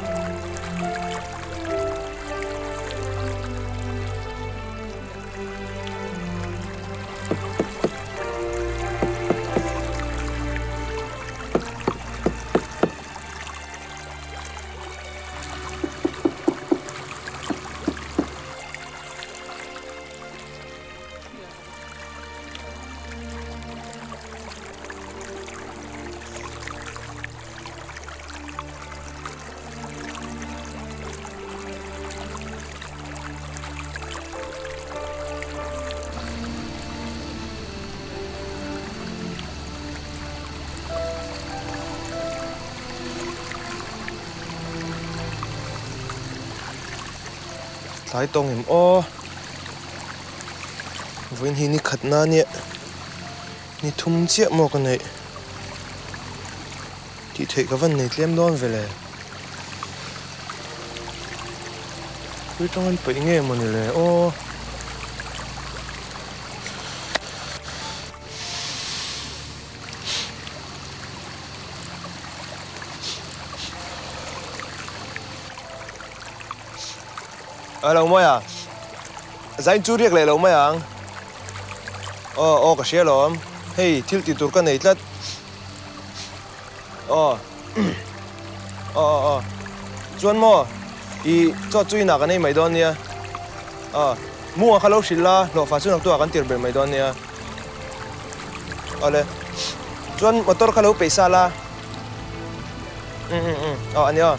Thái tông em ô với hi ni khát na nè ni thum chia mò cái này thì thấy cái vấn này tiêm đón về lại cứ trong anh phải nghe mà này lại ô lâu mấy à? Zain chú riêng lại lâu mấy à? Cái xe lắm. Hey, thiếu tí tuổi cái này lát. Chuẩn mò. Cho chui nào cái này mấy đòn nha. Mua khá lâu xí la, lo phát xuất tôi akan tiền bể mấy đòn nha. Lê. Chuẩn motor khá lâu pesa la. Anh nhá.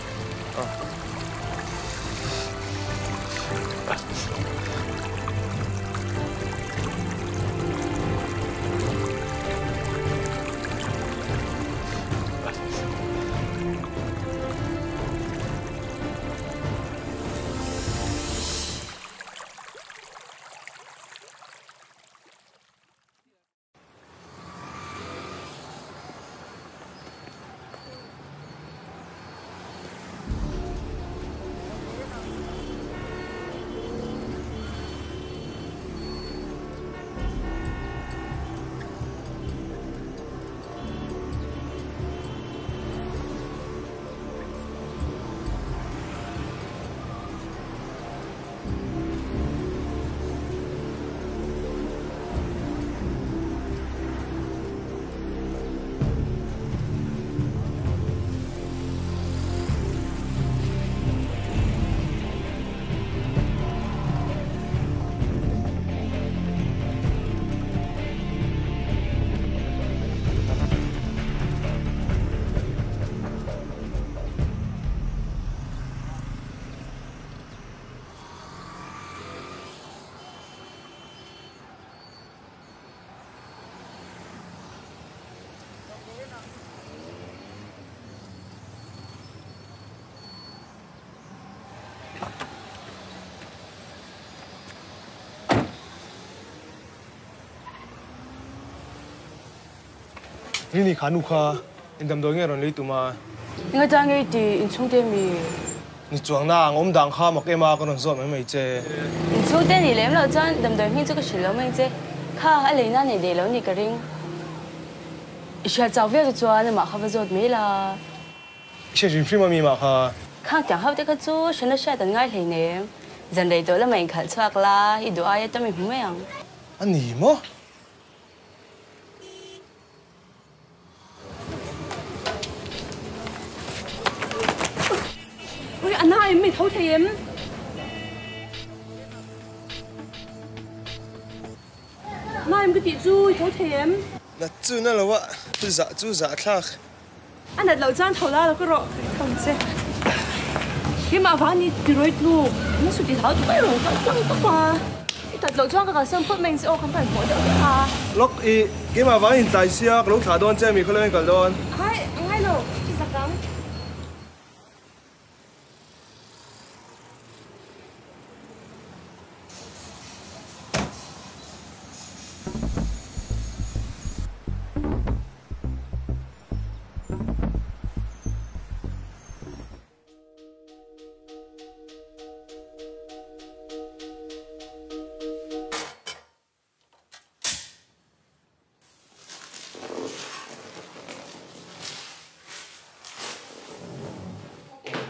Hi ni khanu kha in dam doi nge ron lei tuma nga cha nge ti in chung te mi ni chuang na ngom dang kha mak ema ko ron zon mai che in chung te ni lem lo chan dam doi hing chu ka shil lo mai che kha a le na ni de lo ni ka ring sha chao ve chu na ma kha va zot me la she jin phim mi ma kha khang tiang hau te ka chu shana sha tan ngai hlei ne zan dei to la mai khal chak la i do ai ta mi hu me ang ani mo anh nói em mày thấu thì em nói em cái gì chui thấu thì em na chu na lo wa chu za thak anh đặt lẩu chan thấu la lo cái rồi không chứ cái mà phá ni đi rồi luôn nó sụt đi tháo tụi bay rồi không mà đặt lẩu chan cái sân phút mình sẽ không phải bỏ được à lok cái mà vắng hiện tại xia lúc thả đòn che mi có lên cả đòn hai lẩu chỉ sạc cắm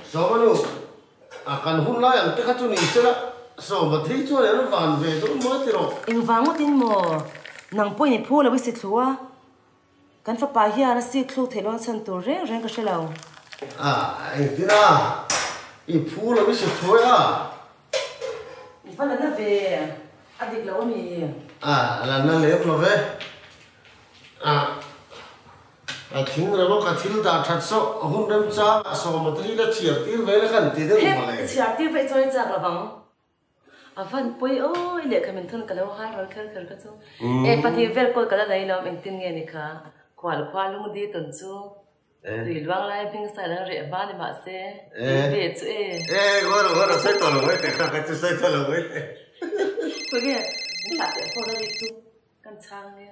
số mà nu cần hôn lại anh cái chút này chứ là số mà thấy chỗ này nó vàng về tôi mới thì rồi anh vàng một tin mò nàng bôi nhị phu là bị xịt lúaกันฟ้าป่าเฮียนะสิคลูเทลอนสันตัวเร่งก็เชลาวไอ้ที่น่ะอีพูเราไม่ใช่ช่วยมีฟันนั่นเวอดีตเรามีแล้วนั่นเลี้ยงเราเว้ทิ้งเราบอกกับทิ้งตาทัดโซ่หุ่นเริ่มจ้าสมมติที่เราเฉียดที่เว้แล้วกันที่เดิมมาเลยเฉียดที่ไปจอยจากระบังฟันปุยโอ้ยเลี้ยงกันทุนกันแล้วหาเราเคยก็จูปฏิเวลก็กันได้เราเองติงเงี้ยนี่ค่ะควาลุงดีตุนจูหรือว่างไรพิงใส่แล้วเรียบบ้านในมาเซ่เบียดจูว่าใส่ตัวลงไว้แต่ข้าก็จะใส่ตัวลงไว้แต่เพื่อนเนี่ยนี่ตัดเดี๋ยวพอเราดิจูกันช่างเนี่ย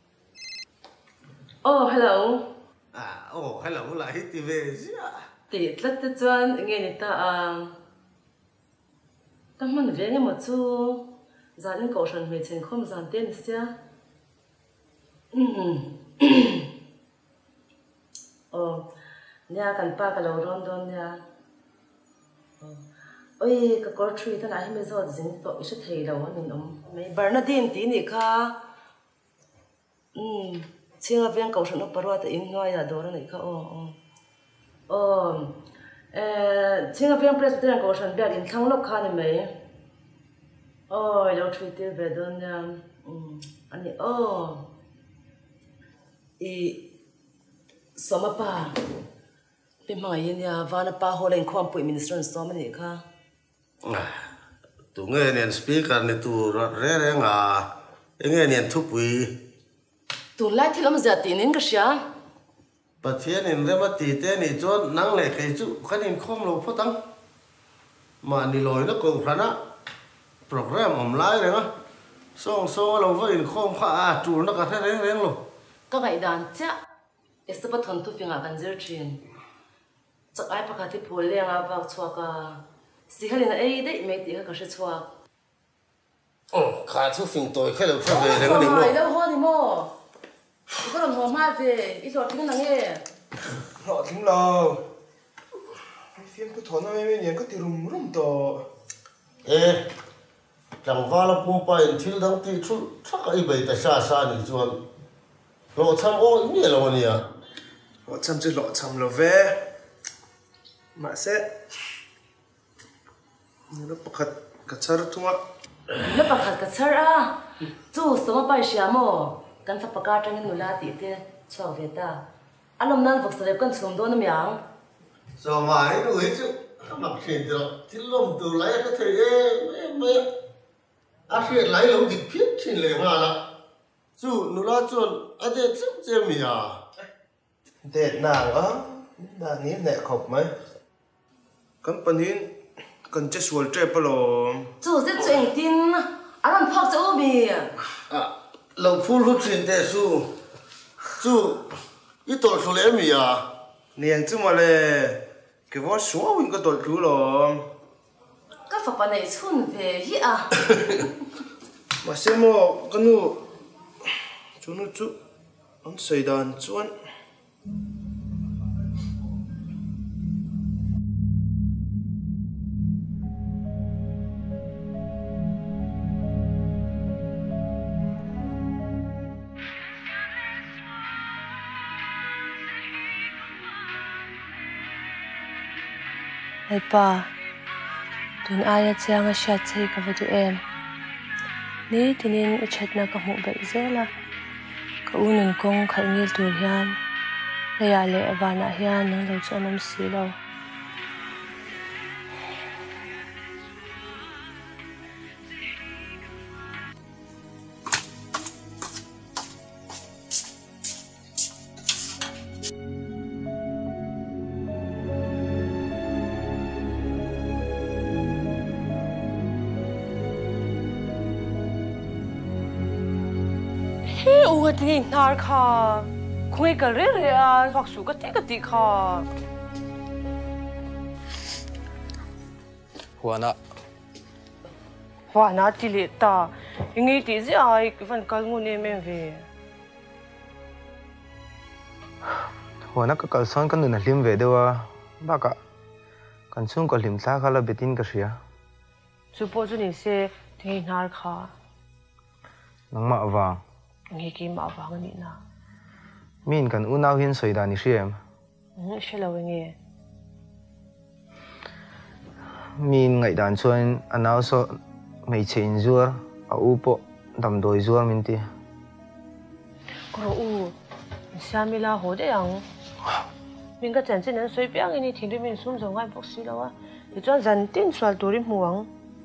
โอ้ฮัลโหลโอ้ฮัลโหลล่ะฮิตทีเวสิติดลัดจะจวนเงี้ยนี่ตาตั้งมันเวียงหมดจูจานนี้ก็ฉันไม่เช่นคมจานเต้นเสียโอ้เนี่ยกันป้ากับเราร้อนร้อนเนี่ยโอ้ยก็กอดทรีท่านไหนไม่รู้จริงตัวอิสเทย์เราเนี่ยน้องไม่บาร์นาดีนตีนี่ค่ะเชื่อเวียงเก่าฉันอุปรวัตอินน้อยอะโดนนี่ค่ะโอ้เชื่อเวียงเพรสเตอร์เก่าฉันแบบอินทั้งโลกค่ะนี่ไหมโอ้ยเราทรีเตอร์แบบโดนเนี่ยอันนี้สมป่าเป็นหมายเนี่ยวานป่าโฮเลนความปุ่ยมินิสเตอร์สมัยนี้ค่ะตัวเงี้ยเนี่ยสปีกเกอร์เนี่ยตัวเรื่องเงี้ยเนี่ยทุกปีตัวไล่ที่เราไม่จะตีนินก็เชียประเทศนี่เรื่องว่าตีเต้นี่จนนั่งเลยใครจุขันนินคอมเราพูดตั้งมานี่ลอยนักกงพระนะโปรแกรมออนไลน์เลยมั้ยส่งเราว่าอินคอมข้าจูนักการเรื่องหรอก็ไงด่านเจ้าเอสบัตทันทุกฟิงอากันเจอจีนจากไอ้ประกาศที่พูดเรื่องอาบักชัวกาสิฮารินเอ้ยได้ไม่ตีก็จะชัวขาทุกฟิงตัวแค่เราแค่เรื่องนี้มั้งแล้วหัวนี่มั้งก็โดนหัวมาเว้ยอีหลอดทิ้งนั่งเอ๋หลอดทิ้งเราไอ้เฟียนก็ถอนอะไรไม่เนี่ยก็ตีรุ่มต่อจังว่าเราปุ่มไปที่ดังที่ชุดชักไอ้ใบแต่ซานี่จวนเราทำโอ้ยนี่เราเนี่ยเราทำจะเราทำเราเว้มาเสร็จนี่เราประคัดกัดชาร์ทุ่งแล้วประคัดกัดชาร์จู่สมไปเชียโมกันสับประกาศจังเงินนุลาติเตชาวเวต้าอารมณ์นั้นพวกเสด็จกันส่งโดนน้ำยังสมัยนู้นจู่นักเขียนที่ลมตัวไหลก็เทไม่อาเขียนไหลลงดิบพิษชินเลยมาละจู่นุลาจวนอเดชเจมีอ่ะเด็ดหนังนางนี้แหนขบไหมกันปนินกันจะสวยเจ็บปะหรอจู่จะเจ๋งดินอารมณ์พักจะอุ้มเราพูดรู้จริงแต่จู่อีตัวสุเลมีอ่ะเนี่ยจู่มาเลยก็ว่าสวยวิ่งก็ตัวรู้หรอก็ฝักปันในชุนเวียมาเสียโมกันนู่จู่อันใส่ดานจวนไอ้ป้าตุนอายจะยังชัดใจกับวัตถุเอ็มนี่ที่นี่อุชัดนักหูแบบเซล่ะก็อุ่นคงขันยิลตัวเฮียนระยะเละวานาเฮียนนั่งเราจะน้ำสีเราโอ้ยที่นาร์ค่ะคงไอ้กระเรื่อยๆฝักสูกติค่ะหัวหน้าที่เลี้ยตายังไงที่จะไอ้ฟันกัลงูเนี่ยไม่เว้ยหัวหน้าก็กัลซ้อนกันหนึ่งลิมเวเดียวบ้ากะ kan chung ko lim thla khala betin ka ria chu po chu ni se thei nar kha nangma awang ngi ki ma awang ni na min kan unaw hin soida ni riem shelo nge min ngai dan chuan anaw so mei chein zuar a upo dam doi zuar min ti ko u samila ho de yang min ka chen chen an soi piang ini thing min sum zo ngai bok si lawa ti chuan zan tin swal turin muang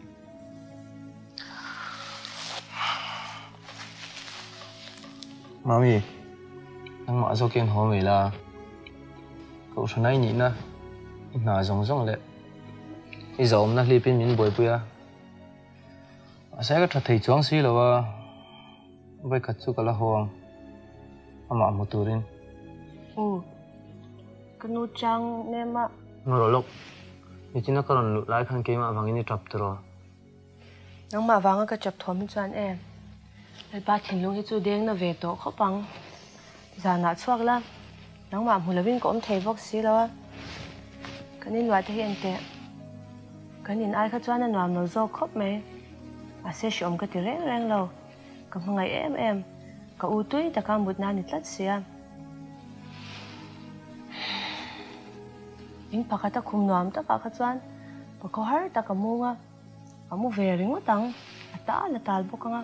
mami nang ma zo ken ho mei la ko sanai ni na na zong zong le i zom na hlipin min boi puya asai ka tha thei chuang si lawa bai ka chu kala hong ama muturin kanu chang ne ma ngoro lok ni china karon lu lai khan ke ma wangini trap tro nang ma wanga ka chap thom chuan em ai ba thin lung hi chu deng na ve to khopang zana chuak la nang ma mulavin ko om thei bok si lawa kanin wa te hian te kanin ai kha chuan na no zo khop me a se shom ka ti reng reng lo ka mangai em ka u tui ta ka mut na ni tlat sia in pakata khum nuam ta ka kha chuan pakho har ta ka munga amu ve ring tang ata la tal bokanga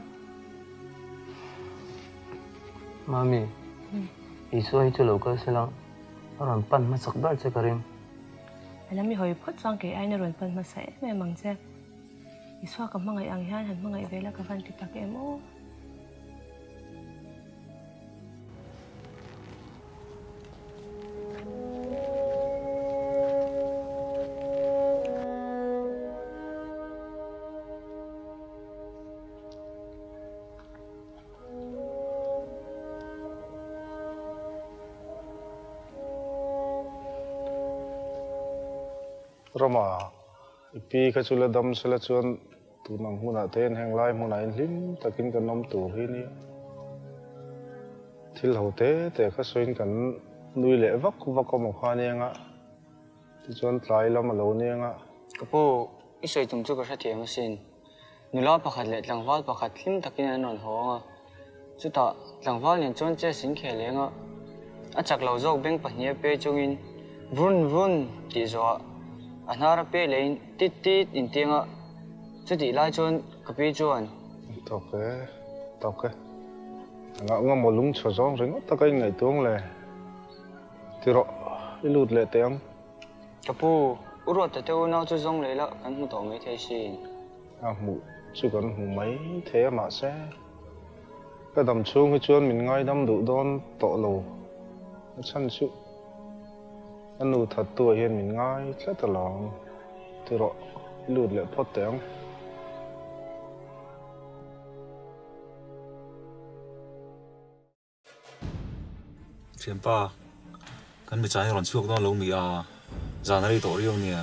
mami isu hi chulo ka selang ron pan ma sak dal che karim alami hoi phot chang ke aina ron pan ma sai me mang che iswa ka mangai ang hian han mangai vela ka van ti ta ke mo Rama, ipi kacula dam sela chuan tunang huna ten heng lai huna in lim takin kan nom tur hi ni thil hote te kha soin kan nui le vak mo khani nga ti chuan tlai lam alo ni nga kapo isoi tum chu ka tha thiam sin nula pakhat le tlangwal pakhat hlim takin an non honga chuta tlangwal len chon che sin khelenga a chak lo jok beng pahnia pe chungin vun ti zo anara pe lein tit in tinga chuti lai chon kapi chuan toke nga mo lung cho zong ring ta kai ngai tuang le tiro ilut le teang kapu uro ta teu nau chu zong le la kan mu to mai thei sin mu chu kan hu mai the ma se ka dam chung hi chuan min ngai dam du don to lo chan chu anu thật tuổi hiện mình ngay rất là lòng từ đó lụt lệ phốt tiếng Chiếm pa kan mi chai ron chuak don lo mi a zanari to rio nia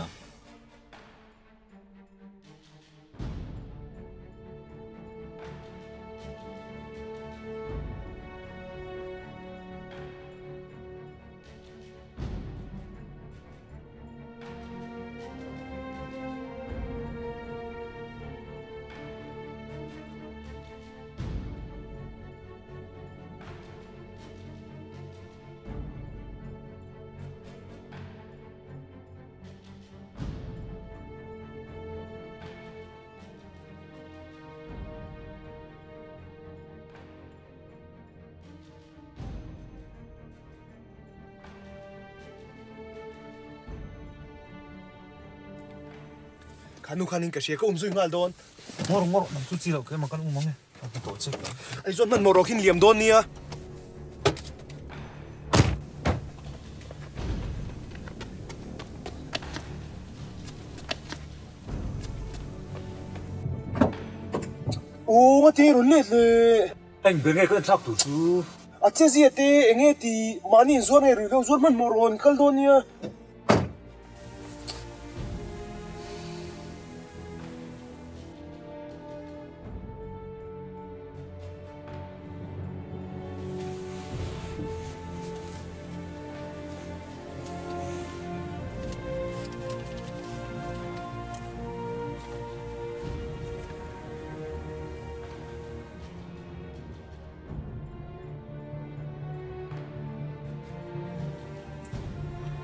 Kanu khanin ka sia ko umzui ngal don ngor nam chu chi lo ke ma kan umang e ka to che ai zon man morok hin liam don nia ô mà thế rồi lết lệ anh bên nghe cái chắc tủ chú à chế gì thế anh nghe thì mà nhìn zuan này rồi đâu zuan man moron kal don nia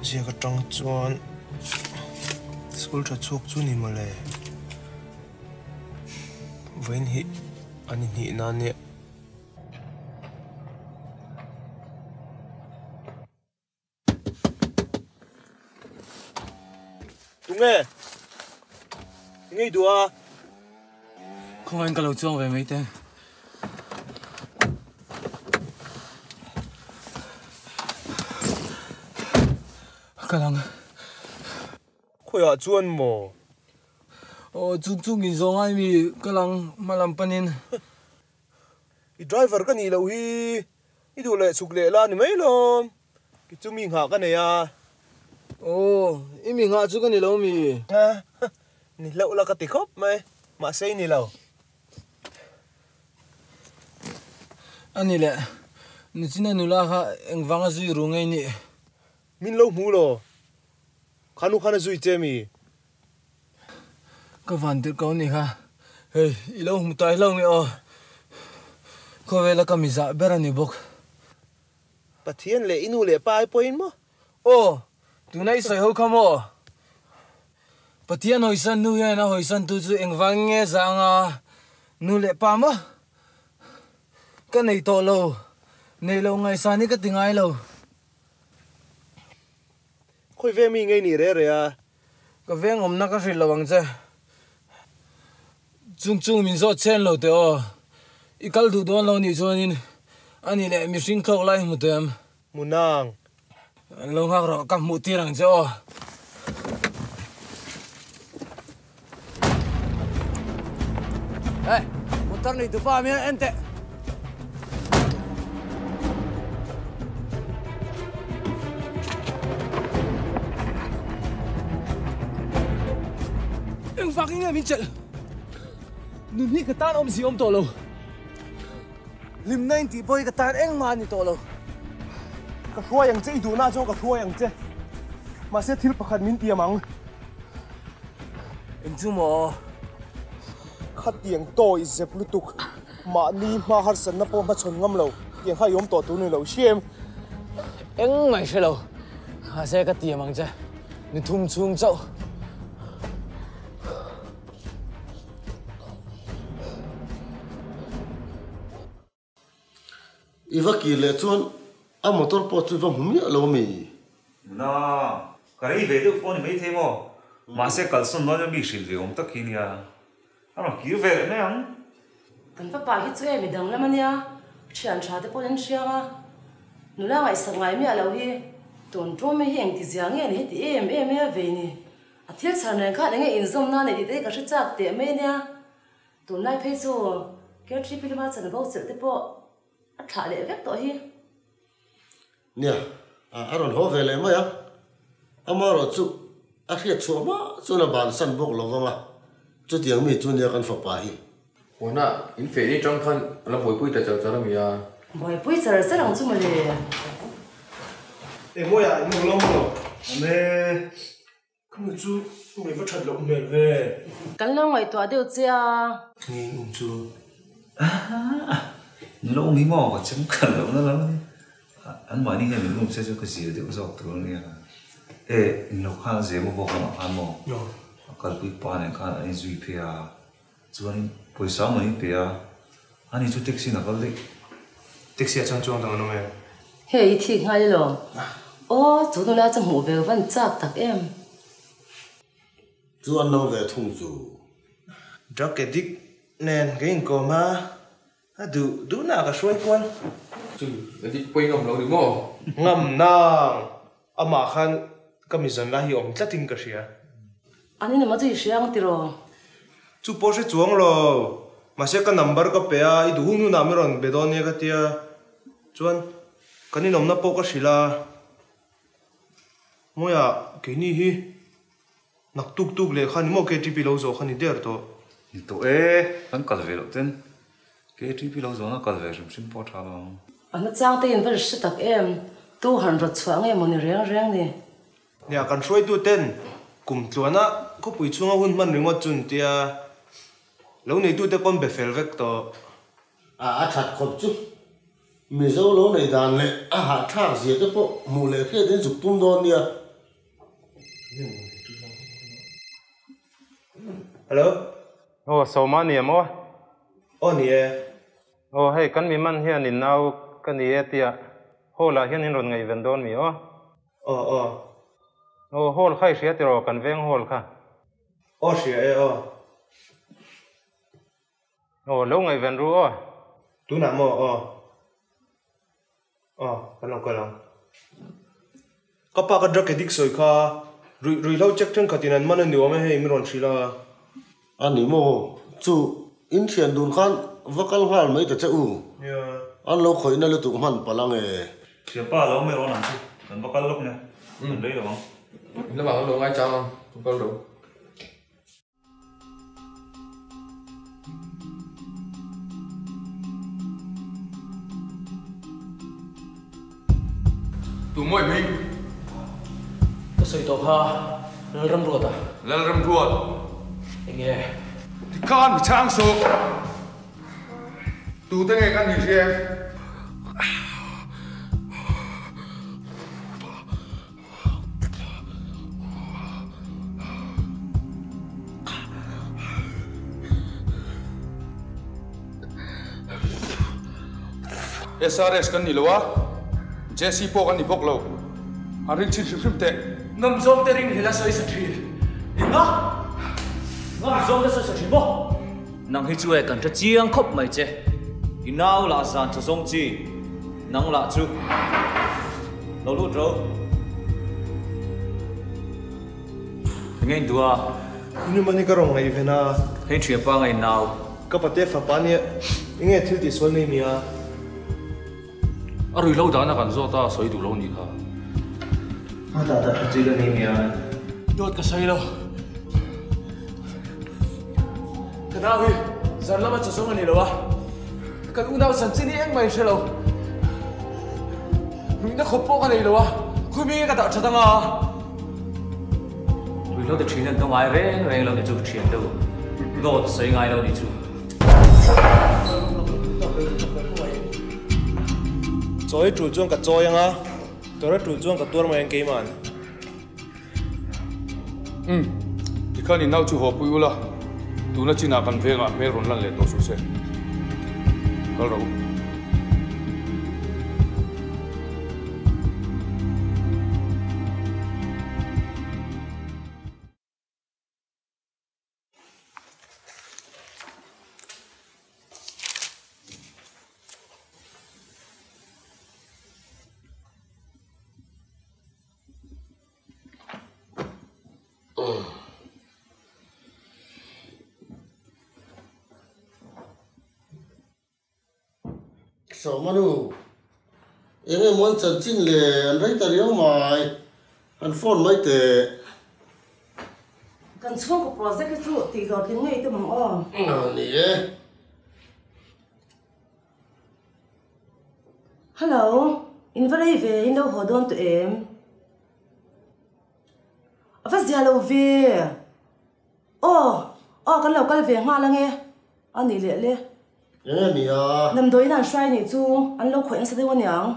chia cái trong chuan school cho chuộc chu ni mà lệ với hi anh hi nan nè đúng nghe đùa không anh cả lâu chuông về mấy tên cái lăng khôi à chuan mò chung in zong ai mi cái lăng mà làm panin cái driver cái này lâu hi cái đồ lệ sụp lệ la ni mấy lom cái chú mình hạ cái này à ý mình hạ chú cái này lâu mi ni lâu là cái tịch khóc mày mà xây ni lâu anh này lẽ ni chỉ nên nula ha anh vang ở dưới ruộng ấy nè min lâu mù lo khanu khana zui che mi cái van tự câu này ha hey lâu một tay lâu mi có vẻ là cái mi dạ bé anh bốc bắt thiên lệ inu lệ pa ai point mo tụi này soi hậu không bắt thiên hồi sân nu ya na hồi sân tu chú anh vang nghe rằng nu lệ pa mo cái này to lâu này lâu ngày sáng này cái tiếng ai lâu khôi về mi ngay ni re à cái vẻ ngom na cái gì lâu bằng chứ chung mình do chen lâu thế ikal du don lâu ni cho nên anh này lại mình sinh khâu lại một em munang lâu khác rồi cầm một tiền chứ motor ni tu pa mi ente anh phát cái mình chạy nụm hi cái tan om gì om to lâu lim nay thì bơi cái tan anh mà ni to lâu cái khua yang chơi đủ na cho cái khua yang chơi mà sẽ thiếu bạc min tiệm mang anh chú mò khát tiếng tôi dẹp lụt tục mà ni mà har sân nắp mà chôn ngâm lâu tiếng hai yếm to tu nuôi lâu xem anh mày sẽ lâu hà sẽ cái tiệm mang chứ ni thùng chung châu iwa ki le chuan a motor po chu va humi lo mi na cái về được con mấy thế mà sẽ cần xuân nó bị xịt về ông tất khi nia nó kiểu về này anh cần phải bảo hết chú em mình đừng làm anh nha chuyện trả tới bốn chuyện à nếu là ngày sáng ngày mai lâu hi tuần trôi mấy hiện thì giang nghe hết thì em về nè à thiết sản này khác những in zoom na này thì đấy cái sự chắc tiệm mấy nha tuần này phải cho cái trip đi mà chẳng bao giờ tới bộ trả lệ vét tội hi nè aron ho ve le ma ya amaro chu a khia chu ma chu na ban san bok lo ma chu tiang mi chu ne kan fa pa hi wana in fe ni trong khan la boi pui ta chau chau mi ya boi pui char sa rang chu ma le em mua à mua lông rồi nè không được chú mày vẫn thật lộng mệt về kan lo ngai to deu chia nghe chú nó ông ấy mò chấm cần lắm nó lắm anh bảo đi nghe mình không sẽ cho cái gì để dọc từ này nó khá dễ mà bỏ nó ăn mò cái bụi pan này khá anh duy phe chú anh buổi sáng mà đi phe anh đi chú taxi nào cái taxi chẳng chuông thằng nó mày hey thì ngay lo chú nó là trong hồ về vẫn chắc tắc em chu an no ve thung chu drug addict nên cái hình cổ mà đủ nào cả xuôi quan chu cái đi pui ngầm lo đi mo ngầm na ama khan kami zan la hi om tlatin ka ria anh này mà chỉ sáng thì rồi chu po se chuang lo ma se ka number ka pe a I du nu na me ron be don ye ka tia chuan kani nom na po ka sila moya ke ni hi nak tuk le khan mo ke tipi lo zo khani der to anh cần về đầu tiên cái trip lâu rồi nó cần về dùng sim port thà lo anh trang tiền vẫn sẽ tắc em tu hành rất sáng em mà riêng nè nè kan xuôi tu ten kum tluana ko pui chunga hun man ringo chun tia lo nei tu te kon be fel vek to a that khop chu mi zo lo nei dan le a ha thak zia te po mu le khe den zu tum don nia Hello. Oh, so man niệm ô. Oh nè. Oh, hey, kan mi man hian in nau kan ni etia. Hola hian in ron ngai vendon mi ô. Oh, hol khai sia tiro kan veng hol kha. Oh sia oh. Oh, lo ngai ven ru ô. Tu na mo oh. Oh, kan long. Kapa ka drak edik soi kha. Rui lau check ten khatinan man ni wa me hei mi ron sila. Ani mo chu in thian dun khan vakal hal mai ta cha u. Yeah. An lo khoi na le tu man palang e. Siapa lo me ron nanti. Dan bakal lok nya. Đấy là bang. Nó bảo nó ai chăng không có đủ. Tụi mày mình cái sợi tóc ha lên râm ruột à lên râm ruột anh nghe thì con bị trang số tụi tôi nghe con gì em SRS kan ni lowa JC po kan ni bok lo arin chin shim te ngâm zom te ring hila soi sa thri inga ngâm zom te soi sa thri bo nang hi chu e kan tra chiang khop mai che inau la san cha song chi nang la chu lo lu ro ngay dua Ini mani ka rong ngai vena. hei thria pa ngai nau Ka pate fa pa ni inge thil ti sol nei mia. arui lâu đó nó còn do ta soi đủ lâu nhỉ hả Ta chi la nei mia. đốt ka sai lo ka na hi zan lama cha song ani lo wa kan u nau san chini eng mai shelo mi na khopo ka nei lo wa khu mi ka ta cha ta nga rui lo de thin nan tong ai reng lo de chu thian do lo sai ngai lo ni chu Choi tru chuang ka choi anga. Tora tru chuang ka tor mai ang ke man. thì con nhìn nào chú hộp bự la tụi nó chỉ nào cần về à mấy rốn lần lệ tổ số xe có đâu So manu em muốn chân chính lệ anh thấy ta liễu mày anh phone mấy tệ Kan chung ko project cái chu ti do tin ngai to mang o. nè Hello, in very ve in lo hodon to em. Avas dia lo ve. Kan lo kal ve nga la nge. Ani le. em nè Nam doi nan shrai ni chu an lo khoeng sa de wan yang.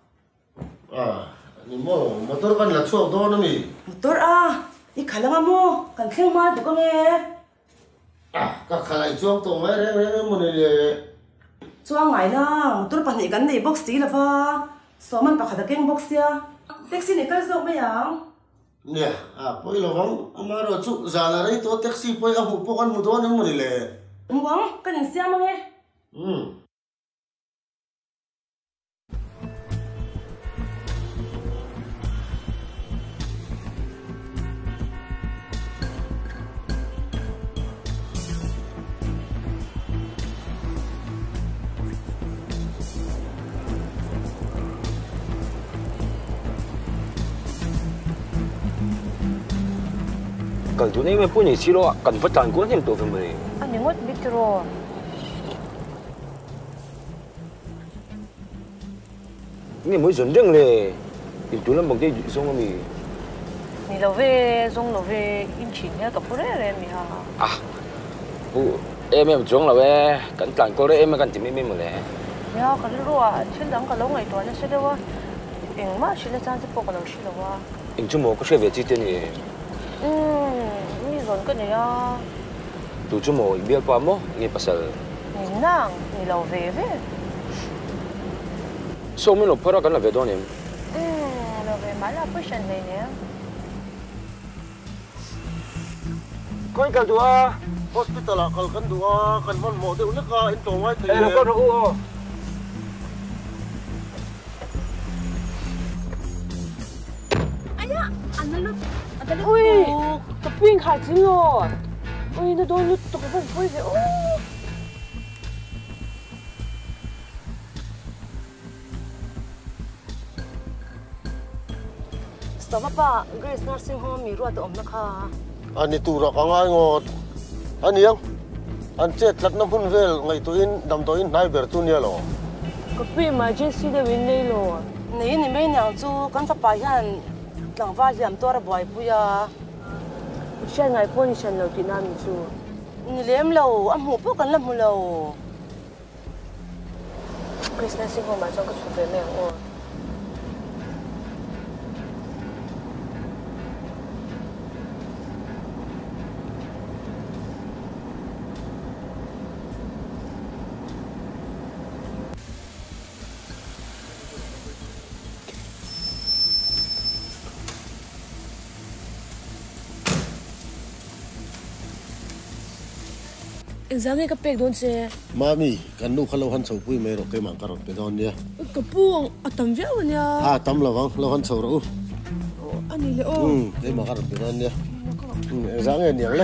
ni mo motor kan la chuak do na mi Motor I khalanga mo kan kheng ma du ko nge. ka khalai chuak to mai re mo ne le Chuang ngai la motor pan ni kan nei box ti la wa. So man pa khada keng box ya. Taxi ni kal zo me yang. nè poi lo vang amaro chu zala rei to taxi poi a hu po kan mu do na mo ne le Muang kan in siam nge. Cần tụi này mới phun nhỉ xí lo, cần phát triển cuốn thêm tụi phần mày. Anh đừng ngất biết rồi. Nghe mới dần dần lệ, thì tụi nó bằng cái xong rồi mình. Nì lâu về, xong lâu về in chín nha, tập bữa đấy mi ha. Em xuống là về, cẩn thận cô đấy em cần tìm em mà lệ. Ya, cái đó chuyện đó cái lâu ngày tuổi nó sẽ đâu, em mà sẽ là trang sức bộ cái lâu sẽ đâu. Em chung một cái xe về chi tiền gì. นี่ร้อนกันเนี่ย tu chu mo biar pa mo ngi pasal นี่นั่งนี่เราเว่ so min lo phara kan la ve don em เราเว่มาละผู้ชันเลยเนี่ย coi cả đùa hospital là còn cần đùa cần von mổ đều nước in tổ ngay thì nó có rượu ai ya anh nó anh nó ui cái pin khai chín rồi ui nó đôi nó tụt vào vui vậy stop apa Grace nursing home mi ruột om na kha anh đi tu ra cả ngay ngọt anh yêu anh chết lật năm phun về ngày tôi in đầm tôi in hai bữa tu nia lo cái pin mà trên xí đây bên đây rồi nàyนี่ไม่nhang chú con sắp phải hẳn lăng va giảm tua ra bồi bùi à trên ngày qua đi chân lâu thì nam chú นี่เลี้ยมเราอ่ะหมูพวกกันละหมูเรา Grace nursing home mà cho cái chủ về mẹ ơi Giang cái bẹc đón xe. mami kan nu khalo han chau pui mai ro ke mang karot pe don nia cái buông à tầm véo nha ha tam lo wang lo han chau ro anh đi leo ke mang karot pe don nia giang en yang le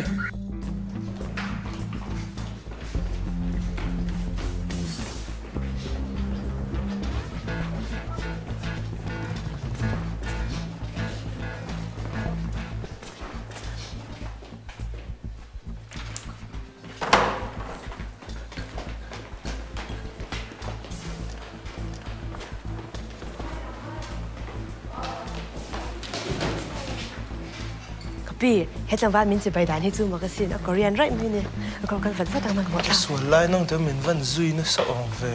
Bi, hết lần vào mình chỉ bày đàn hết chú mà cái xin ở Korean right mình nè, còn cần phải phát tăng năng gọi. Số lại nông tới mình vẫn duy nó sợ hỏng về.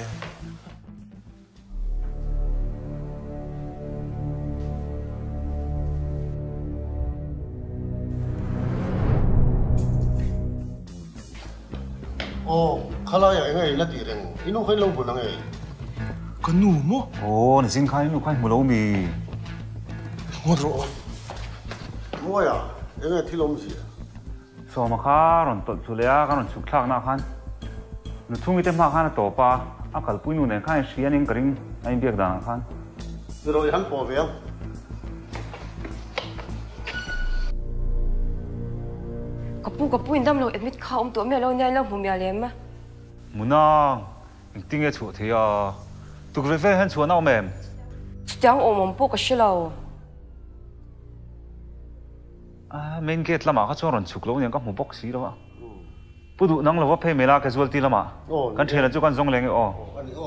khala ya ngai la ti reng inu khai lo bu na ngai Có nụ mô? Ồ, nó xin khai nó khai một lâu mì. Ngô rồi. mua ya ngai thi lom gì So mà khá rồi tụt chú lẽ cái rồi chụp khắc na khăn. Nó chung cái tem khăn tổ pa, à cái bụi nụ này khai xí anh cái ring anh biết đàn khăn. rồi hắn bỏ về Cái bụi đâm lâu admit không tụi mẹ lâu nhai lâu mồm mẹ lém mà. Muốn à, tiếng cái chỗ thì à, tụi cái về hết chỗ nào mềm. Chẳng ôm mồm bụi cái gì lâu. À, main gate là mà cái chỗ rồi chụp lâu nên có một box xí đó. Bữa đủ năng là vấp phải mấy la casualty là mà. Cái chuyện là chỗ con rong lên cái ô.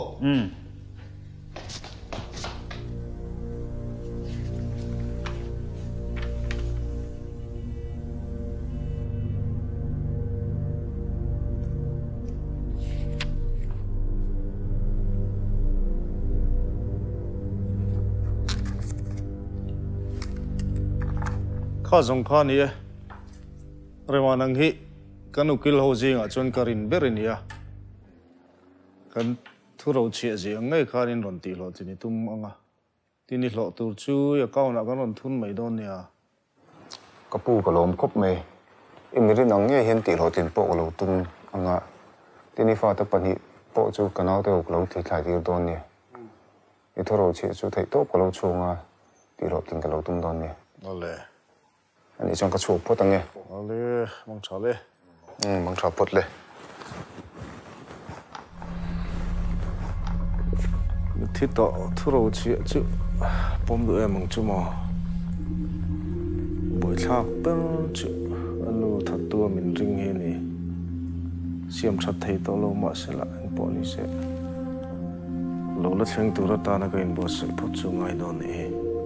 Khá giống khá nè, rồi mà năng hi, cái nụ kêu hồ gì ngã chôn karin beri nè, cái thu đầu chia gì ngay khá nên rộn tì lọ thì nè tum ang à, thì nè lọ tu chú ya cao nè cái rộn thun mấy đòn nè, cái pu cái lồng cốp mày, em mới nói nghe hiện tì lọ tiền bộ cái lồng tum ang à, thì nè pha tập bản hi bộ chú cái nào đều cái lồng thì lại thì đòn nè, thì thu đầu chia chú thấy tốt cái lồng chuông à, tì lọ tiền cái lồng tum đòn nè. Anh ấy trong cái chỗ pot anh nghe. Ale, mang chả le. Mang chả pot le. Thì tao thu đầu chia chứ, bom đuôi em mang chú mà. Buổi sáng bên chứ, anh nu thật tua mình ring he nè. Xiêm chặt thấy tao lâu mà sẽ lại anh bỏ đi sẽ. Lâu lát xem tụi ta nó cái anh bỏ sẽ phút chú ngay đó nè.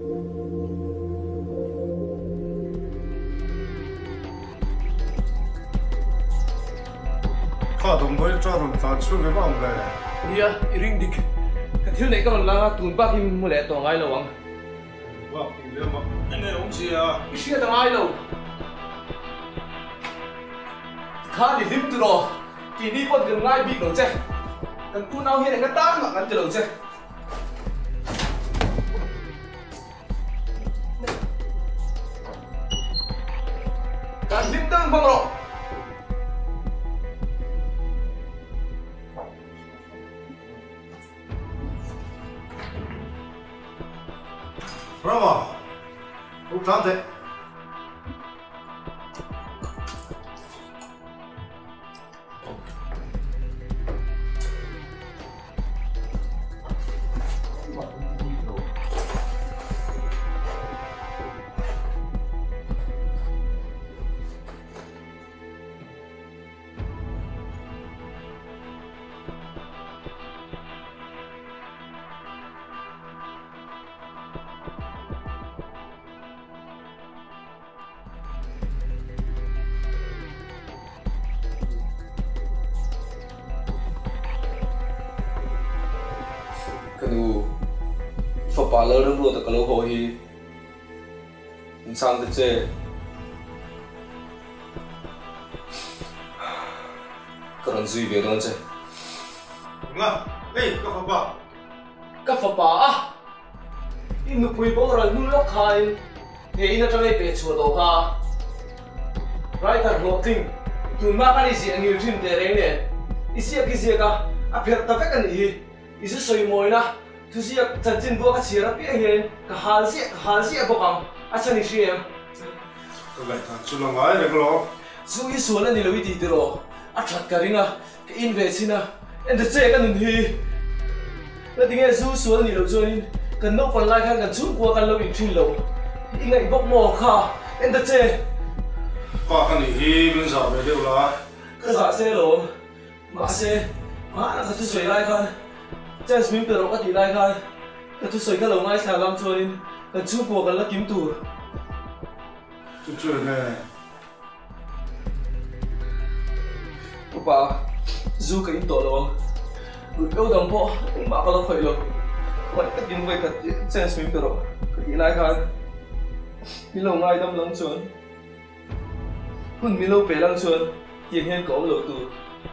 Khá đồng với cho rồi ta chú cái vòng về. Iya, iring dik. Thiếu này các bạn là tuần bác him mua lẻ toàn ai lâu anh. Wow, thì liệu mà anh này ông gì à? Cái xe toàn ai lâu. khá đi lim từ đó kỳ đi con gần ngay bị nổ chết cần tu nào hiện cái ta mà ngắn từ đầu chết cần lim tương bằng rồi Bravo, lúc tám thế. Kanu fapala ram ro ta kalau ho hi insan te che karan zui ve don che Nga, hey, ka fapa ah inu pui bo ra nu lo khain he ina ta mai pe chu do ha rai ta lo ting tu ma ka ni si angil thin te reng ne isia ki sia ka a pher ta ve kan hi isu soi moi na tu sia chan chin bo ka chira pi hen ka hal sia bo kam a chani siem ka lai ta chu lo ngai re lo su i su la ni lo wi ti ro a that ka ringa ka in ve china en de che ka nun hi na dinge su ni lo join kan no pan lai khan kan chu ko kan lo in thin lo i ngai bok mo kha en de che pa ka ni hi bin sa ve de la ka sa se lo ma se ma na ka tu soi lai khan Jasmine pero ka ti lai khan ka tu soi ka lo ngai sa lam chuanin kan chu ko kan la kim tur chu ne Papa, zu ka in to lo. Ru eu dang po, ma ka lo khoi lo. Wat ka din vai ka Jasmine pero ka ti lai khan. Mi lo ngai dam lang chuan. Hun mi lo pe lang chuan, tiền hen ko lo tu.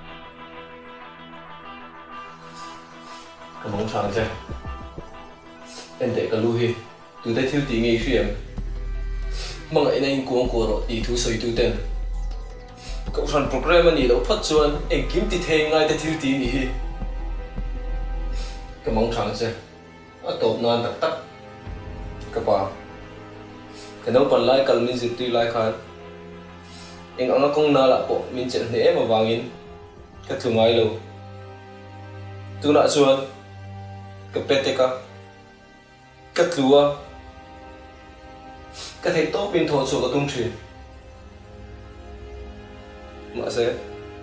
Ka mong chang che. En te ka lu hi, tu te thil ti ngi fiam. Mang ai nei kuang ko ro ti thu soi tu ten. Cậu phần program này đâu phát chuan, em kiếm thì thêm ngay tại thiếu tí này. Cái mong chẳng chứ, ở tổ non tắc tắc, các bạn, cái nấu còn lại cần mình dịch tuy lại khai, em ông nó không na lại bộ mình chuyện thế mà vàng in, cái thường ngay lâu, tu nãy chuan, cái peteka, cái lúa, cái thấy tốt bên thổ số cái tung thuyền. Mà sẽ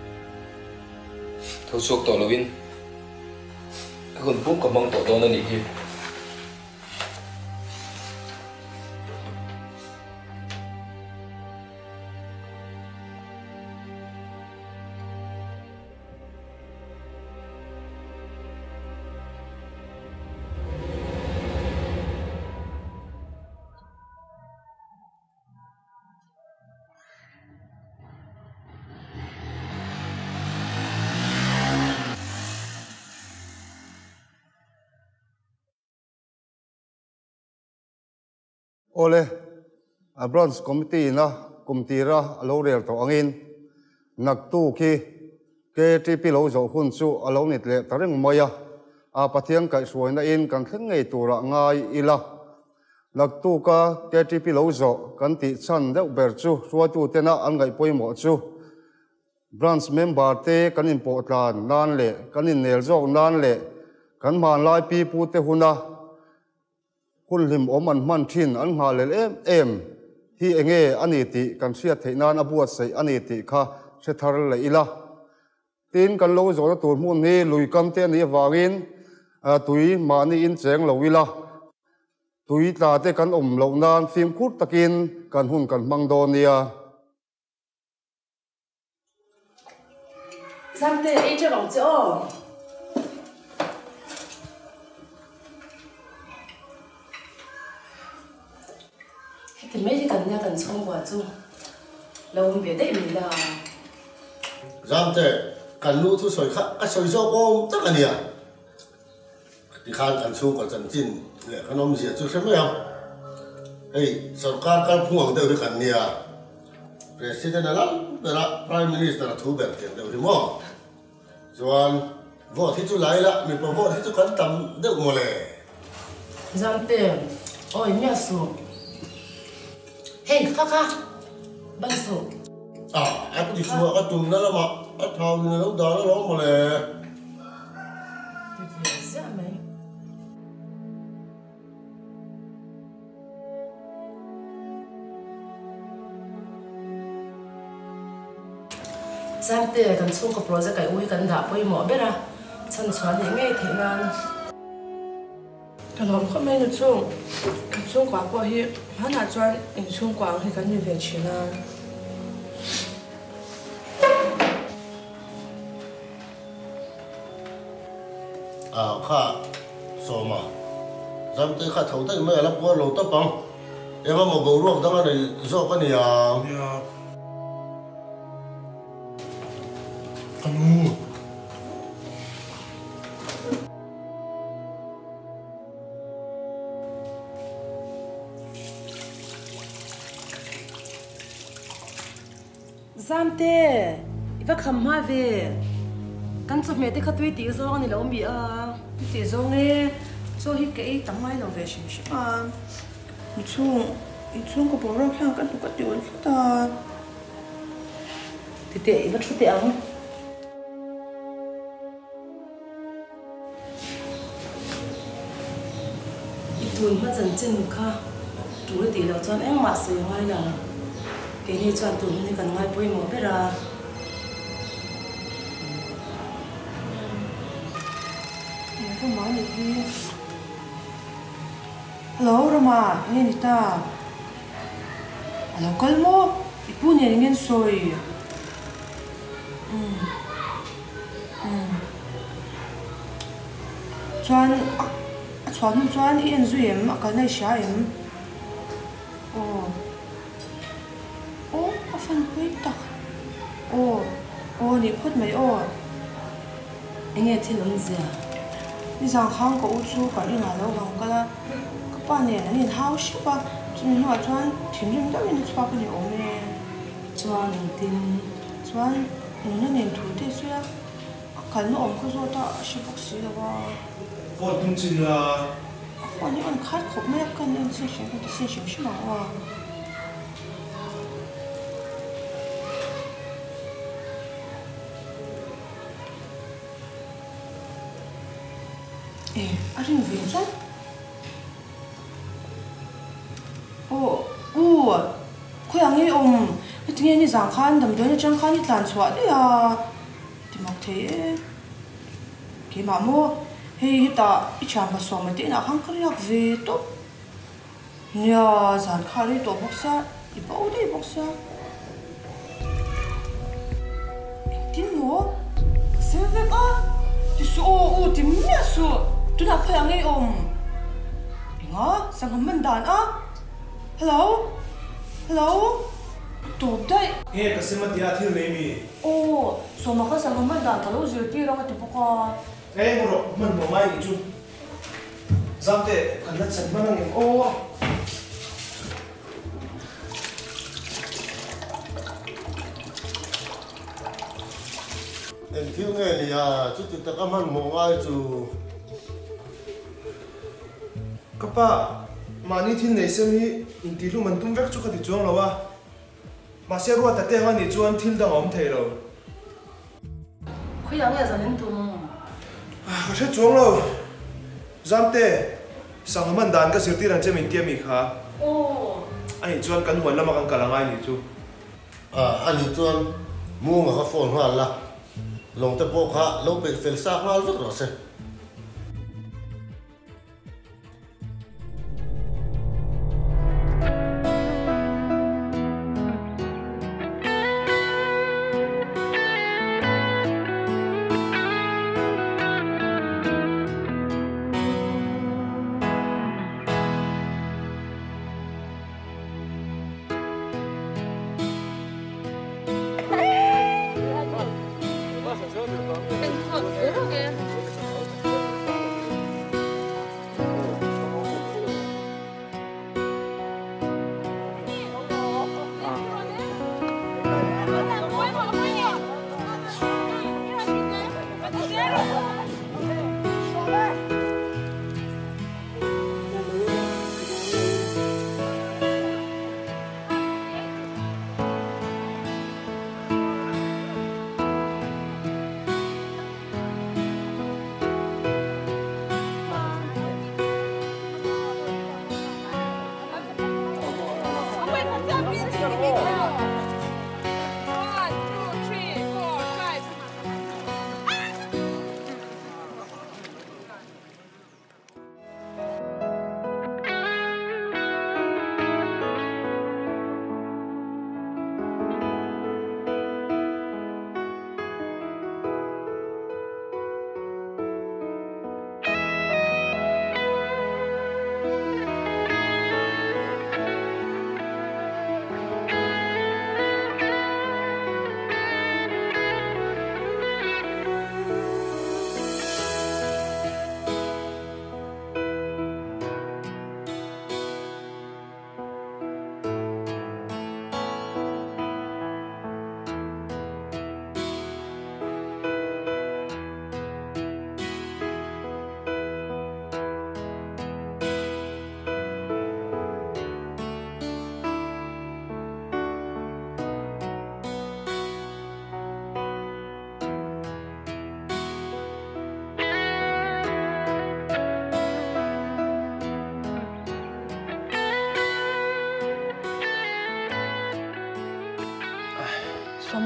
thấu suốt tổ lối cái hồn phúc của mong tổ to nên đi hi Ole, a bronze committee na committee ra alo rel to angin nak tu ki KTP lo zo hun chu alo nit le tareng moya a pathiang kai suai na in kan thleng ngei tura ngai ila nak tu ka KTP lo zo kan ti chan deuh ber chu ruwa tu tena an ngai poimo chu branch member te kan in po tlan nan le kan in nel zo nan le kan man lai pi pu te huna kun lim oman man thin an nga le em hi enge ani ti kan sia theinan abuat sei ani ti kha se thar le ila tin kan lo zo tur mun ni lui kam te ni wangin tui mani in cheng lo ila tui ta te kan lo nan phim khut takin kan hun kan mang do nia Samte e cho lo cho thì mấy cái cần nha cần xong quả chung lâu không biết đấy mình là Giam te kan lu thu soi kha soi so ko tak ania ti khan kan chu ko chan chin le kanom zia chu se me ya ei sarkar kal phuang de kan nia president ala bera prime minister thu ber ke de mo chuan vote hi chu lai la mi po vote hi chu kan tam de mo le Giam te oi mia su hey kha ban su aku di chua ka tum na la ma a thau ni lo da lo mo le Giam te kan chung ko project kai ui kan da poi mo bera chan chuan ni ngai the ngan kalom kho mai nu chung kan chung kwa ko hi hana chuan in chung kwang hi kan ni ve china kha so ma Giam te kha thau tai me la po lo ta pang ema mo go ro da ngai zo ka ni ya Anu. Giam te iba kham ma ve kan chu me te khatui ti zo ni lo mi a ti zo nge cho hi ke tam mai lo ve shim shim a i chung ko bo ro khang kan tu ka ti ul ta ti te iba thu te ang tuần mà chân chân kha tuổi tỷ lệ chọn em mà sửa ngay là cái này chọn tuần này cần ngay bôi mỏ biết ra không nói được đi hello Rama nghe đi ta hello kalmo ipu này nghe soi chọn chọn yên duy em mà cái này sao em phần quýt tắc đi phút mấy anh nghe thiên ứng gì à đi sang khang có chú cả đi ngả lâu bằng cái bạn này là nhìn hao ship à cho nên là chọn thiên nhiên đó nên chọn cái gì nè chọn tin chọn nó nên thủ thế xưa cái nó ông có rồi ta ship bốc xí là ba con tung chinh là con những con khác không mấy con nên sẽ xem mà 아린 왜죠? 고양이 등에니 장칸 담도니 장칸이 단수하대야 디막테 기마모 헤이다 이참바 소메티나 한크리약 왜또 야 잔카리 또 복사 이바우디 복사 딘모 세베가 디수 디미야수 Tuna kaya ngay Inga, sang hamandan Hello? Hello? Tobday. Kasi matiyathil na imi. So maka sang hamandan talo zirti rong ati poka. Muro, man mo may ichu. Zamte, kanat sa manang yung Em thiếu nghe thì chú tự ta cảm ơn một ai chú Kapa, mani thin nei sem hi inti lu man tum vek chu khati chuang lawa ma se ruwa ta te nga ni chuan thil dang om thei lo khuyang ya zanin tum ka se chuang lo zamte sangman dan ka sirti ran chemin tiami kha ai chuan kan huan lama kan kalangai ni chu ani chuan mu nga ka phone hal la long te po kha lo pe fel sa hal vek ro se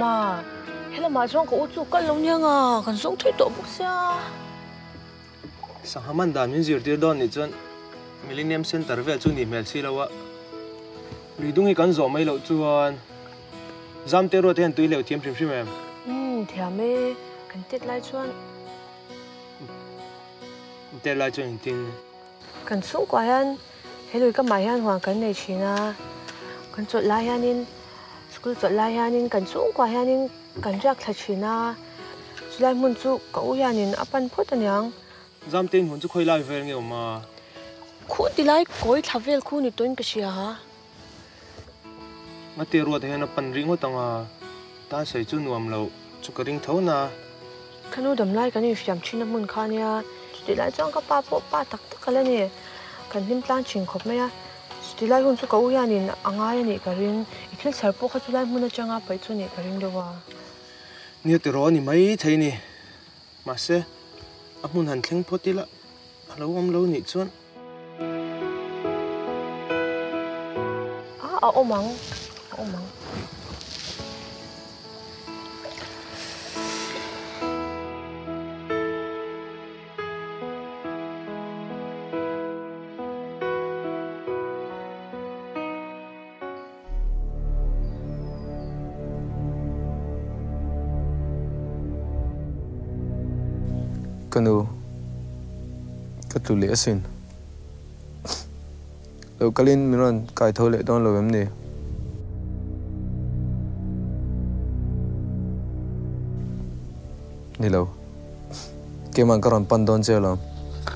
mà hay là mà trong có chú cân lông nhang à còn sống thuê tổ bốc xa sang haman đàn mình dìu đón thì chân Millennium Center về chú nhỉ mẹ xí đâu ạ lì đúng cái con gió mấy lâu chuan giam tê rồi thì anh tụi liệu tiêm phim em thì à mẹ cần tết lại chuan tê lại chuan tin cần sống quá anh hay là cái máy anh hoàn cảnh này chỉ na cần chọn lại anh in school chọn lại anh in cần sống quá anh in cần rác thật chỉ na lại muốn chú cậu anh in apan phốt anh yang giam tên muốn chú khơi lại về nghe mà khu thì lại coi tháp về khu này tôi cái gì hả mà tê rồi thì anh pan ring hốt à ta sẽ chú nuông lâu chú cái ring thấu na cái nó đầm lại cái này phải chinh năm muốn khai nha thì lại trong cái ba tắc cái này nè cần thêm plan chỉnh khop mấy à thì lại muốn chú cậu anh in anh ai này cái ring ít nhất sẽ bỏ cái chú lại muốn cho anh phải chú này cái ring đâu à nhiều tê rồi này mấy thấy nè mà sẽ anh muốn hành thèn phốt đi là lâu nị chuan ôm mắng Kanu tu lệ xin lâu kalin mình cài thôi lệ đón lâu em nè nè lâu cái mà cái pan đón chơi làm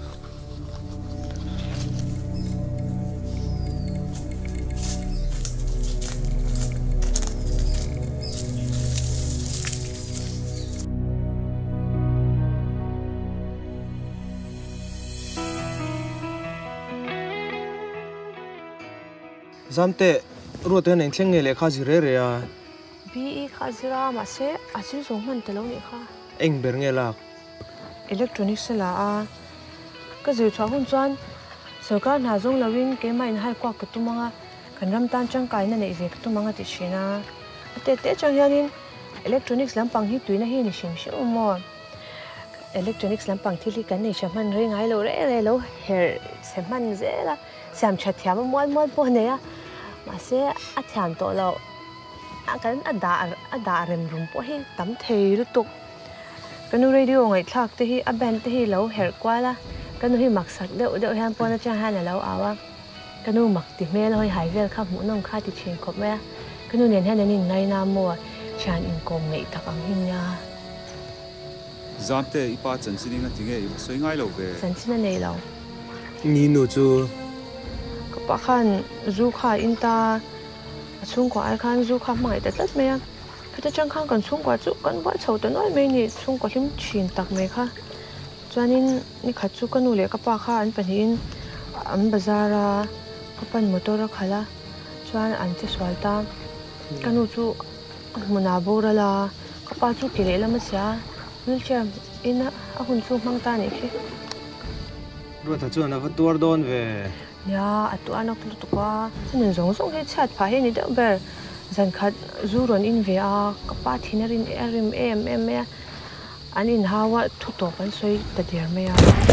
giam tệ rồi tên anh xem nghe lẽ khá gì rồi à bi khá gì ra mà sẽ chỉ dùng mình từ lâu này khá anh biết nghe là electronics là cái gì cho hun chuan sở cái nào dùng là win cái máy hay qua cái tụi mang cái năm tan trang cái này về cái tụi mang thì chỉ na tệ trong nhà nên electronics làm bằng hi tuổi này hi ni sim sim mà electronics làm bằng thì cái này xem mình riêng hay lâu hair xem mình dễ là xem chặt thiam mua bữa này mà sẽ thiam to lâu cái đã rem rum bữa hi tắm thề lúc tục cái nu radio ngày thắc thì hi band thì hi lâu hair qua la cái nu hi mặc sạch đợi ham bữa nó chẳng hay là lâu áo cái nu mặc thì mẹ nó hay về khắp mũi nông khai thì chuyện có mẹ cái nu nền hay nên ngày nào mua chán in công nghệ thật ăn hin nha giam tê ipa chân xin nghe tiếng nghe xoay ngay lâu về chân xin này lâu nhìn nó chú bác khăn du khai in ta xung quanh ai khăn du khai mãi tất tất mẹ cái chẳng khăn còn xung quanh chú cần vợ chồng tới nói mấy nhỉ xung quanh hiếm chuyện tắc mẹ khá cho nên ní khách chú cần nuôi các bác khăn phần hin anh bazar các bạn motor khá là cho anh chỉ xoay ta cái nuôi chú muốn abo ra là các bác chú kể lại là mất giá nên xem in á hun chú mang ta này khi rồi thật sự là vẫn tour đón về ya atu anak tu kwa nen zong he chat pha he ni da ber zan khat zuron in ve a kapa thinerin erim em an in hawa thu to pan soi ta der me a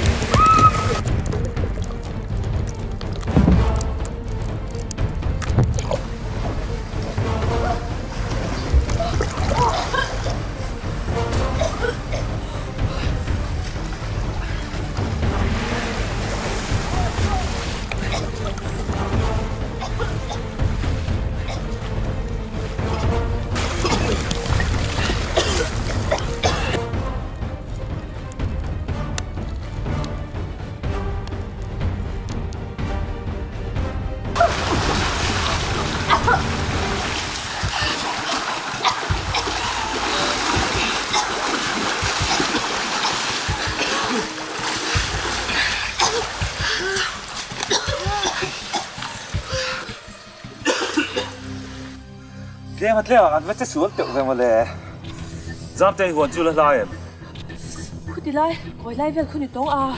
thế mà thế à anh vẫn sẽ xuống tiểu rồi mà lẽ giam tay huấn chưa là lai em khu đi lai gọi lai về khu đi tông à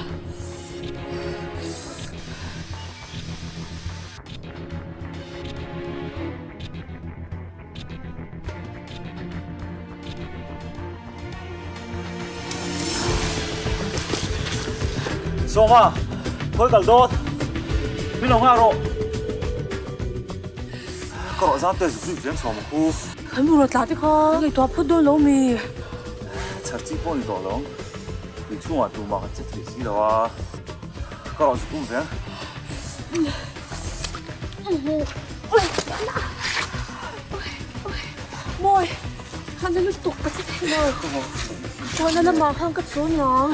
Songa, koi kal dot. Min long haro. Có ra tới giúp em xong khu. Anh mua lát đi kho, cái toa phốt đôi lâu mi. Chặt chỉ bôi đỏ lắm. Bị chung à tụ mà chết thì gì đâu à. Có giúp cũng vậy. Môi, hắn đã lúc tục bắt chết rồi. Môi nó làm hàng cất số nhỏ.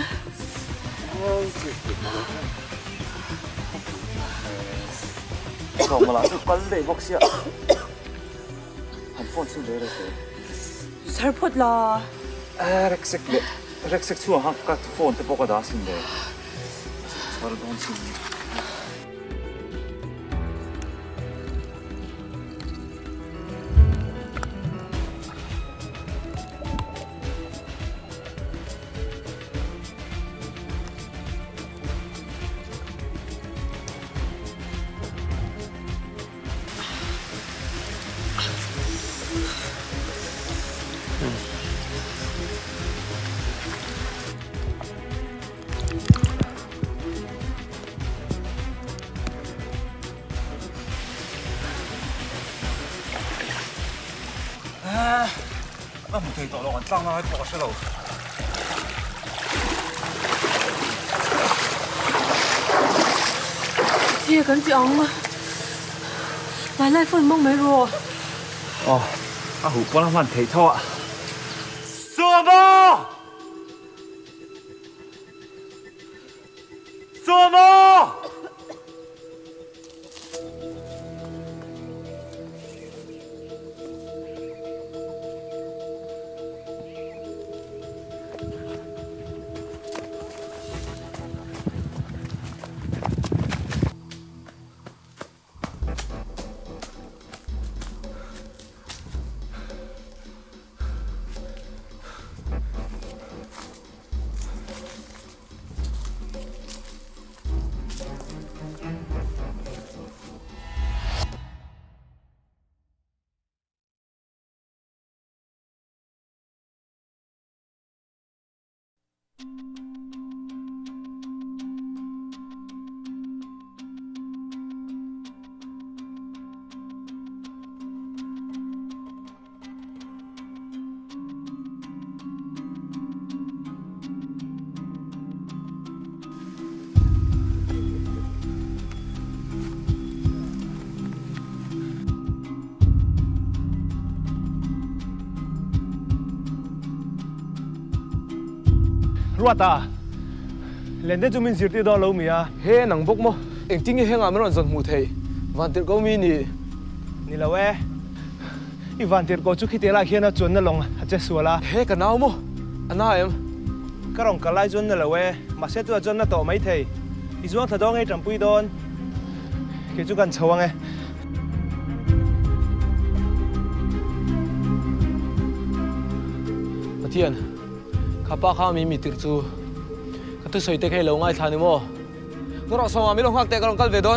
Còn mà lại quấn để bóc xịa. Hắn phone xin để rồi. Sao phốt là? Rexek chua hang kat phone te boka da sin de. Sao don sin. Một thầy tỏ lòng tăng ra bỏ xe đầu. Thì cần chị ông mà. Lại lại phần mong mấy rồi. Hủ có làm hoàn thầy thọ. Xua bò! Xua bò! Ruata, lên đây chúng mình diệt đi đó lâu mì à? He nang bốc mo, anh tiếng nghe ngà mình dần mù thầy, van tiệt câu mi nì, nì lâu e, i van tiệt câu chú khi tiệt lại khi nó chuẩn nó lòng, hạt chết xua la. He cái nào mo, anh nào em? Cái rong cái lại chuẩn nó lâu e, mà sẽ tu chuẩn nó tổ mấy thầy, i chuẩn thật đó ngay trong bụi đòn, cái chú cần chầu nghe. Thiên, khapa khao mi tiệt chú, cái thứ sợi tê hay lâu ngay thằng mo, nó rõ xong à mi long hoắc tê cái long cal về đòn.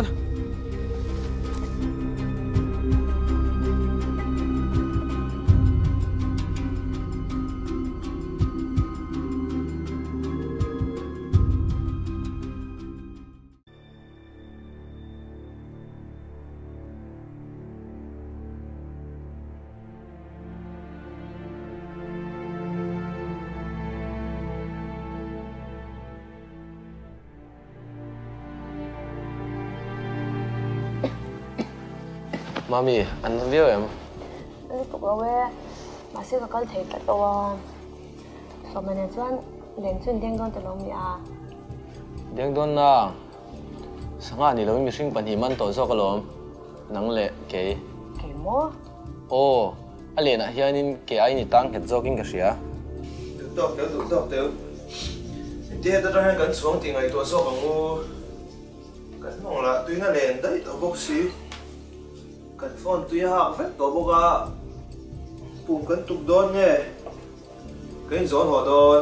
Mami, anh biết em. Anh phục rồi về, mà sẽ có thể cắt đồ. Sau này nên chuẩn lên chuẩn điên đòn từ lâu mi à. Điên đòn na, sáng ngày lâu mi sinh bản himan tổ cho cái lom, nắng lệ kỹ. Kỹ么? Ồ, anh liền à, hiện in kỹ ai ni tăng hết cho kinh cái gì à? Được, thì hiện tại đang cần xuống thì ngày tôi số bằng ngu, cần mong là tuy nó lên đấy tao bốc xí. Cần phone tuy hạ vết tổ bốc à, bùm cần tục đón nhé, cái gió họ đón.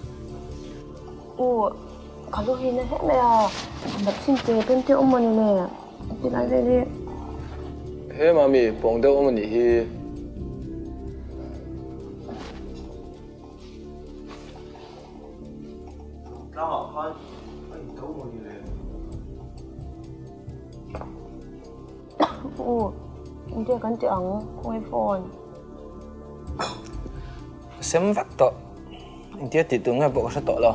Ủa, cả lúc hình này hết mày à, đập xin tiền bên tiêu ông mình nè, đi lại đây đi. Hey mami, bông đâu ông mình đi. Tao học hơn, anh thấu một như này. Ủa, anh chưa cần tiếng không iPhone. Xem vắt to, anh chưa thì tưởng ngay bộ sẽ to đâu.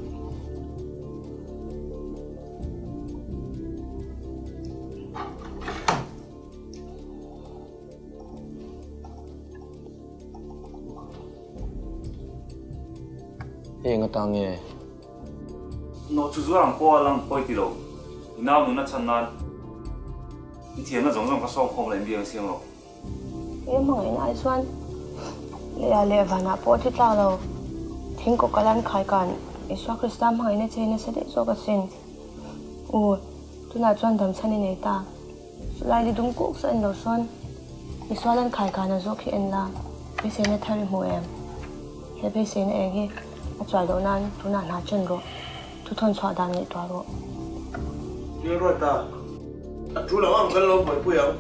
Nghe tao nghe. Nó chú chú làm qua làm quay tí đâu, nào nó chăn nan, đi thiền nó giống giống cái song không lại biếng xiêm rồi. Em hỏi ngay xuân, lệ và nạp bố thích tao đâu, thính có cái lan khai cản, Iswa Krista hỏi nên chơi nên sẽ để cho cái xin. Ủa, tôi là xuân đầm chân này ta, lại đi đúng cuộc xuân đầu xuân, Iswa lan khai cản là do khi anh làm, bây giờ nên thay mua em, hiện bây giờ này cái trời độ nan, tôi nản hạt chân rồi, tôi thôn xóa đàn nghệ tòa rồi. Như rồi ta, chú làm ăn cái lâu mới bùi không?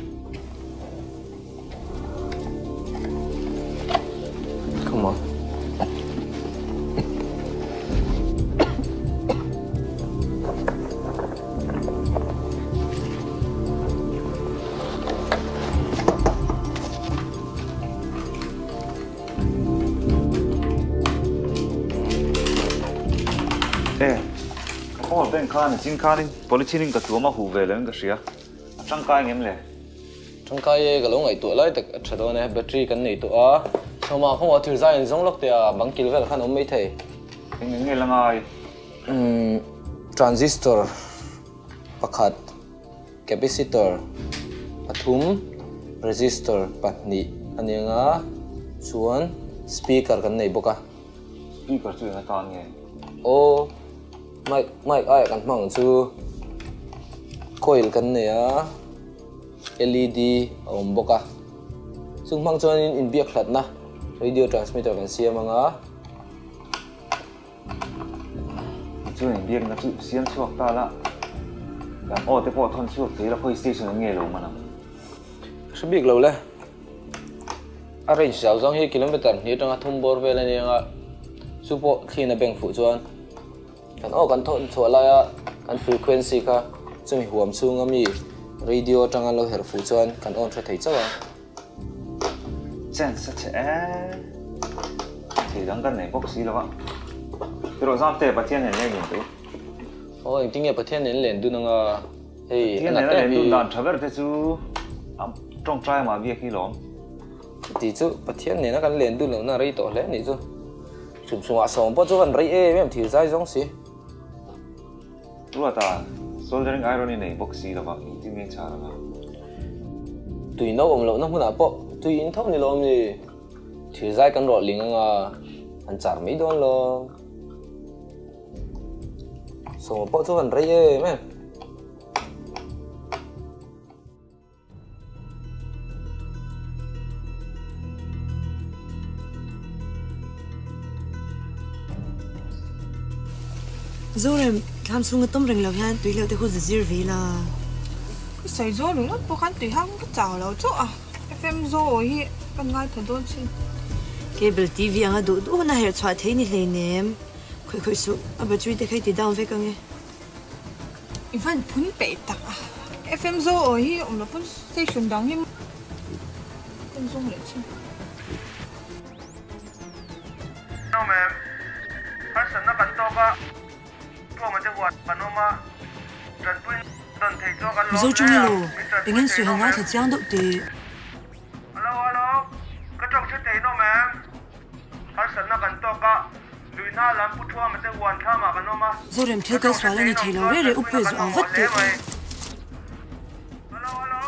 Không mà. Bên khan chính khan polythene cái túa mà hù về lên cái gì á, trăng cay em lệ. Trăng cay cái lỗ ngày tuổi lại thì trở đó này battery cái này tuổi, nhưng mà không có thiếu ra giống lúc thì bằng kilo về là khăn ông mấy thầy. Những người là ngay. Transistor, pakat, capacitor, pathum, resistor, patni, anh em á, suan, speaker cái này boka. Speaker chứ là toàn nghe. Oh. Mic ai kan mang chu coil kan ne a LED om boka sung mang chuan in biak thlat na radio transmitter kan siam anga chu in biak na chu siam chuak ta la kan o te po thon chuak te la khoi station nge lo mana sbik lo le arrange sao jong hi kilometer ni tanga thum bor vel ani anga supo thina beng fu chuan kan kan thon chola kan frequency ka chumi huam chunga mi radio tanga lo her fu chuan kan on tha thei chawa chen sa che thì đang cần này box gì đó pero ra te patien này lên tu ôi tiếng nghe patien này lên tu nanga hey patien này lên tu đàn travel te chu trong trai mà việc khi lom thì chu patien này nó kan lên tu lo na rei to le ni chu sum sum asom po chu kan rei em thì sai giống gì tu ta soldering iron này box gì đó thì mình chả là tùy nó om lo na huna po tùy in thau ni lom ni thì sai kan ro ling anga an char mấy don lo so po chu kan rei em Zorem, tham sung cái tôm rừng lợn han, tùy lợn thì không dễ vì là. Cái sợi dô đúng không? Bố khăn tùy hăng cái chảo lợn chỗ à? FM dô ở hi, cần ngay thật đôi chi. Cable TV ang ado do na hair chwa thei ni le nem. Khoi su, a battery te khai ti down ve kang e. Ivan phun pe tak à? FM dô ở hi, là phun station dang hi. Tên dô lệ chi. No ma'am. Person na kan to ka. Zo chung lo, dengan suy hang thật giang độ thì. Hello. Cái trong chiếc thế nó ma'am. Person na kan to ka. Lui na lam pu thua mà te wan tha mà kan no ma. Zo rem thil ka swala ni thilo re uppe zo avat te. Hello.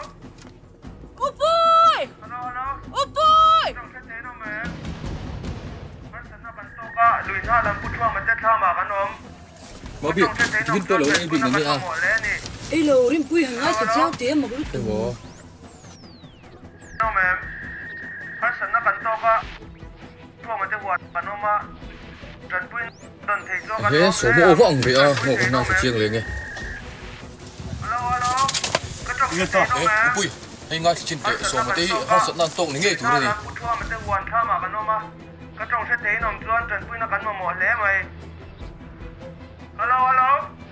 Upoy! Upoy! Trong chiếc thế nó ma'am. Person na kan to ka. Lui na lam pu thua mà te tha mà kan no. Mà biết, chỉ biết tôi lỗi anh bị người à? Ê lô, rim pui hàng ai thật giang tiếng mà lúc được rồi. No ma'am. Person na kan to ka. Thua mà te wan kan no ma. Trần pui đơn thể cho kan. Thế số bộ vọng vậy à? Một con nào phải chiêng lên nghe. Hello. Cái trong chiếc thế nó ma'am. Pui, anh ngay trên kệ số mà tí họ sẵn đang tụng đến nghe thủ đây. Thua mà te wan tha mà kan no ma. Cái trong chiếc thế nó chuan trần pui na kan mo lẽ mày. Hello.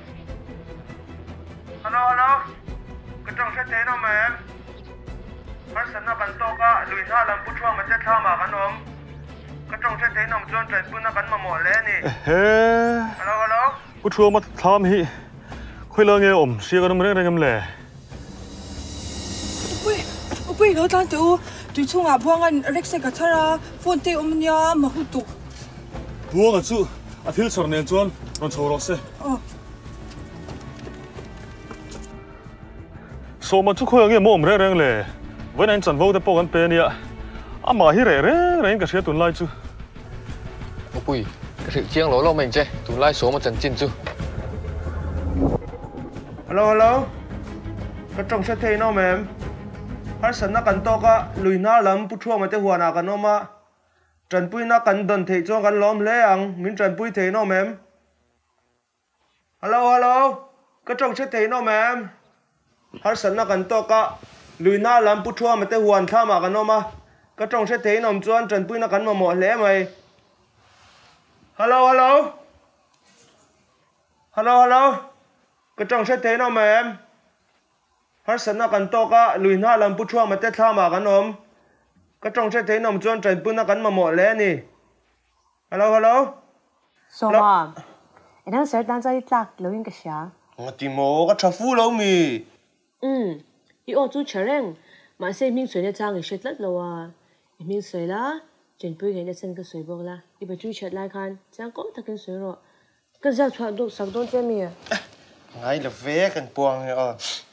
Hello. Cái trong sẽ thế nào mà em? Hắn sẵn là cần to cả, lùi na làm bút chuông mà chết tha mà hắn ôm. Cái trong sẽ thế nào mà trơn bút na cần mà mỏ lẽ nè. Hello. Bút chuông mà tham hi. Khơi lơ nghe ôm, xia cái nó mới ngâm lẻ. Ui, nó đang tụi chung à buông anh Rex cái thara phone tê ôm nha mà hụt tụ. Buông à chú, à thiếu sờ nền chuan, còn chầu rồi xe. Số mà chú khơi nghe ôm rẻ lẻ. Với anh chẳng vô tới bộ anh pe nè. À mà hi rẻ cái xe tuần lai chú. Ui, cái sự chiang lỗ mình chứ, tuần lai số mà chẳng chín chú. Hello. Cái trong sẽ thế nào mà em? Hắn sẵn là cần to cả, lùi na làm bút chuông mà thế hòa nào cần mà. Trần bùi na cần đồn thế cho cần lóm lẽ ăn, mình trần bùi thế nào mà em? Hello. Cái trong sẽ thế nào mà em? Hắn sẵn là cần to cả, lùi na làm bút chuông mà thế hoàn tha mà cần mà. Cái trong sẽ thế nào mà chuan trần bùi na cần mà mỏ lẽ mày. Hello. Cái trong sẽ thế nào mà em? Hắn sẵn là cần to cả, lùi na làm bút chuông mà thế tha mà cần ôm. Cái trong sẽ thế nào mà chuan trần bùi na cần mà mỏ lẽ nè. Hello. So mà, anh đang sợ đang chơi lạc lâu yên cái sao? Thì mồ cái trà phu lâu mì. Ý ô chú chờ rèn, mà xem mình sưởi trang cái sét lát lâu à. Mình sưởi lá, chân bùi cái chân cái sưởi bông la. Ý bà chú chợt lại khan, chẳng có thằng cái sưởi rồi. Cái giờ thoại đục sạc đôn chơi mì à? Ngay là vé cần buông rồi.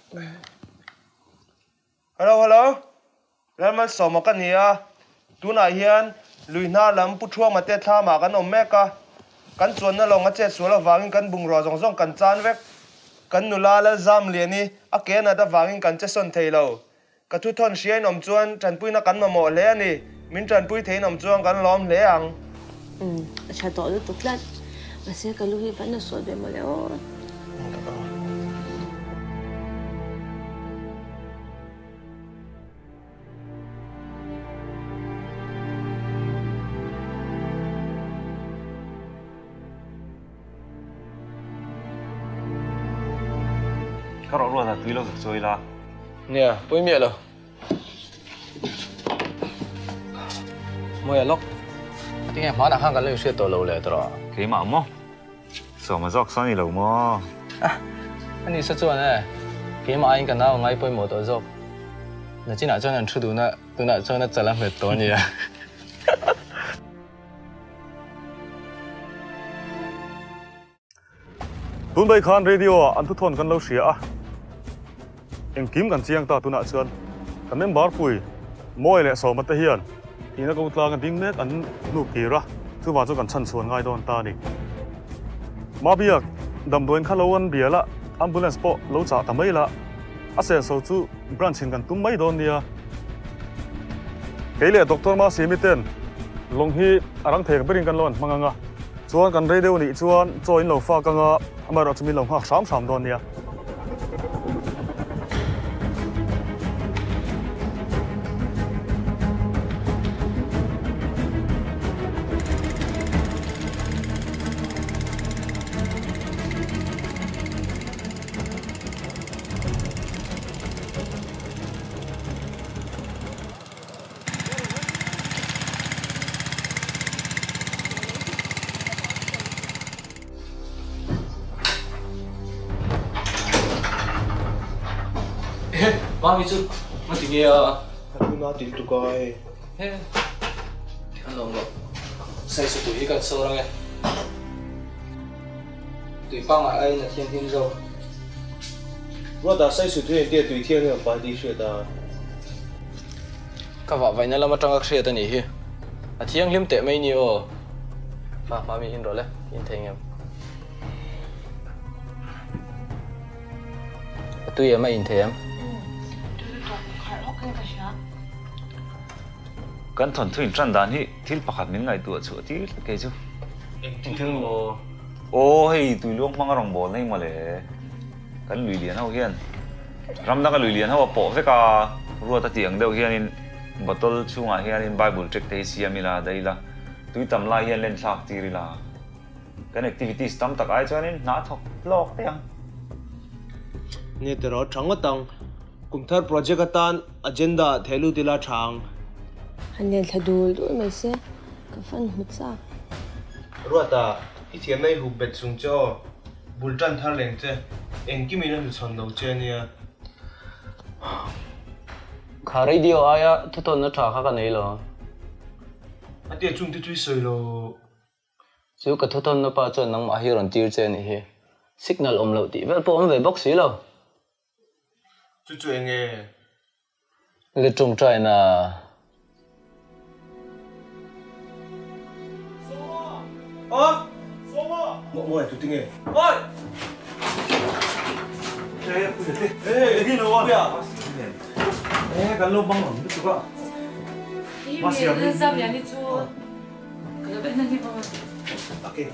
Hello. Làm mà sao mà cái này à? Tu này hiền, lùi na làm bút chuông mà tết tha mà cái nôm mẹ cả. Cái chuồn nó lòng cái chết xuống là vàng cái bùng rò rong cái chan vét. Cái nụ la là giam liền đi, à kia là ta vàng cái chết xuân thầy lâu. Cái thu thon xía nằm chuồn, trần bùi nó cắn mà mỏ lẽ nè. Mình trần bùi thấy nằm chuông cái lóm lẽ ăn. Chả tỏ được tốt lắm. Mà sẽ cái lúc vẫn là sốt về mà léo. Các rõ luôn là túi lâu được rồi là. Nè, bôi miệng rồi. Môi lóc. Tiếng em hóa là hàng cái lưu xe tổ lâu lệ rồi. Cái mà mò. Sao mà dọc sao này lâu mò. Anh đi sao chuan nè. Cái mà anh cần nào ngay bôi mồ tổ dọc. Nè chỉ nào cho nên chú đủ nè, đủ nào cho nên trả làm việc tổ nhỉ. Tuần bay khan radio anh thu thon kan lo xia a. Em kim kan chiang ta tuna chuan. Kan member pui moi le so mata hian. Ina ko tla kan ding net an nu ki ra. Chu wa chu kan chan chuan ngai don ta ni. Ma biak dam doin khaloan biala ambulance po lo cha ta mai la. A se so chu branch kan tum mai don nia. Keile doctor ma semiten long hi arang thek berin kan lon manganga. Chuan kan radio ni chuan join lo fa kanga amara chumi lo hak sam don nia. Ba mi chú, mà tiếng nghe. Aku nak tidur coi. Anh lòng rồi. Xây sự tụi cần sâu ra nghe. Tụi băng lại anh là thiên dâu. Tôi đã xây sự tụi dia tụi thiên là phải đi sửa ta. Các vợ vậy nên là mà trong các xe tên này hi. À thiên liêm tệ mấy nhiều. Ba mi hin rồi đấy, hin thấy em. Tụi em mà hin thấy em. Kan thon thuin tran dan hi thil pakhat min ngai tu chu ti ke chu ting thing mo o hei tui luang mang rong bol nei ma le kan lui lian ho hian ram da ka lui lian ho po ve ka ru ta tiang deuh hian in bottle chunga hian in bible check te siamila daila tui tam lai hian len thak ti ri la kan activities tam tak ai chuan in na thok lok te ang Nè từ đó trắng ở tầng cùng thar project atan agenda thelu tila thang. Anh nên thay đổi đôi mấy xe, cái phần mất sao? Rồi ta, cái chuyện này hụt bệt xuống cho bùn trăn thar lên chứ, em cái mình nó chọn đầu chơi nè. Khá radio ai á, tôi tuần nó trả khá cái này rồi. Anh tiệt chung thì chui sôi lo. Chú cái tôi tuần nó bao giờ nắng mà hiểu rằng tiêu chơi này, signal lâu tí, vậy bộ ông về bóc xí rồi. Chú chơi nghe. Cái trồng trái nè. Ơ, mua này chú tiếng nghe. Ôi. Ê, cái nào à? Ê, cái lô băng ẩm được chưa? Masih ada. Lên yang itu. Kalau benar ni bawa. Okey.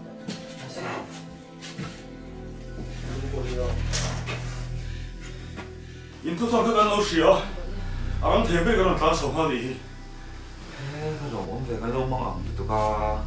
In tu thằng cái lô xìa, anh thấy biết cái nó ta sống hả đi? Cái lô ông về cái lô băng ẩm được chưa?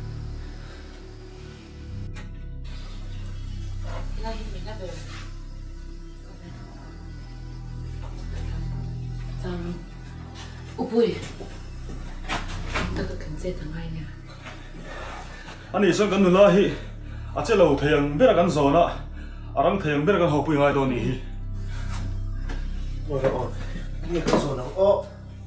Ui, ta có cần gì thằng ai nè? Anh ấy sang cái nữa là hi, à chế lâu thầy biết là cái gì nữa, à đang thầy biết là cái học bùi ngay đó nè. Rồi rồi, nghe cái gì nào? Ô.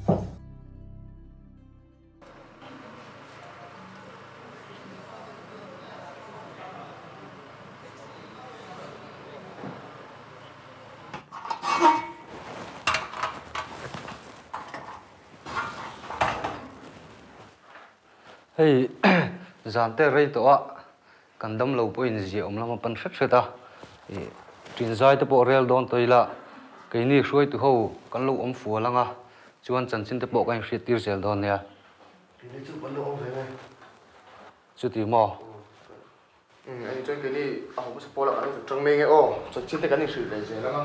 Hey, giảm tê rây tổ ạ, cần đâm lâu bôi gì ông làm một phần rất ta, truyền giải tới bộ rail đón tới là cái này xuôi từ hậu cần lâu ông phù lăng à, chuan chân xin tới bộ cái sự tiêu xài đón nè. Cái này chụp bắn đâu ông thấy này? Chụp tí mò. Anh chơi cái này, không có support là anh phải trăng mình ấy, ô, chân xin tới cái này sự để dễ lắm.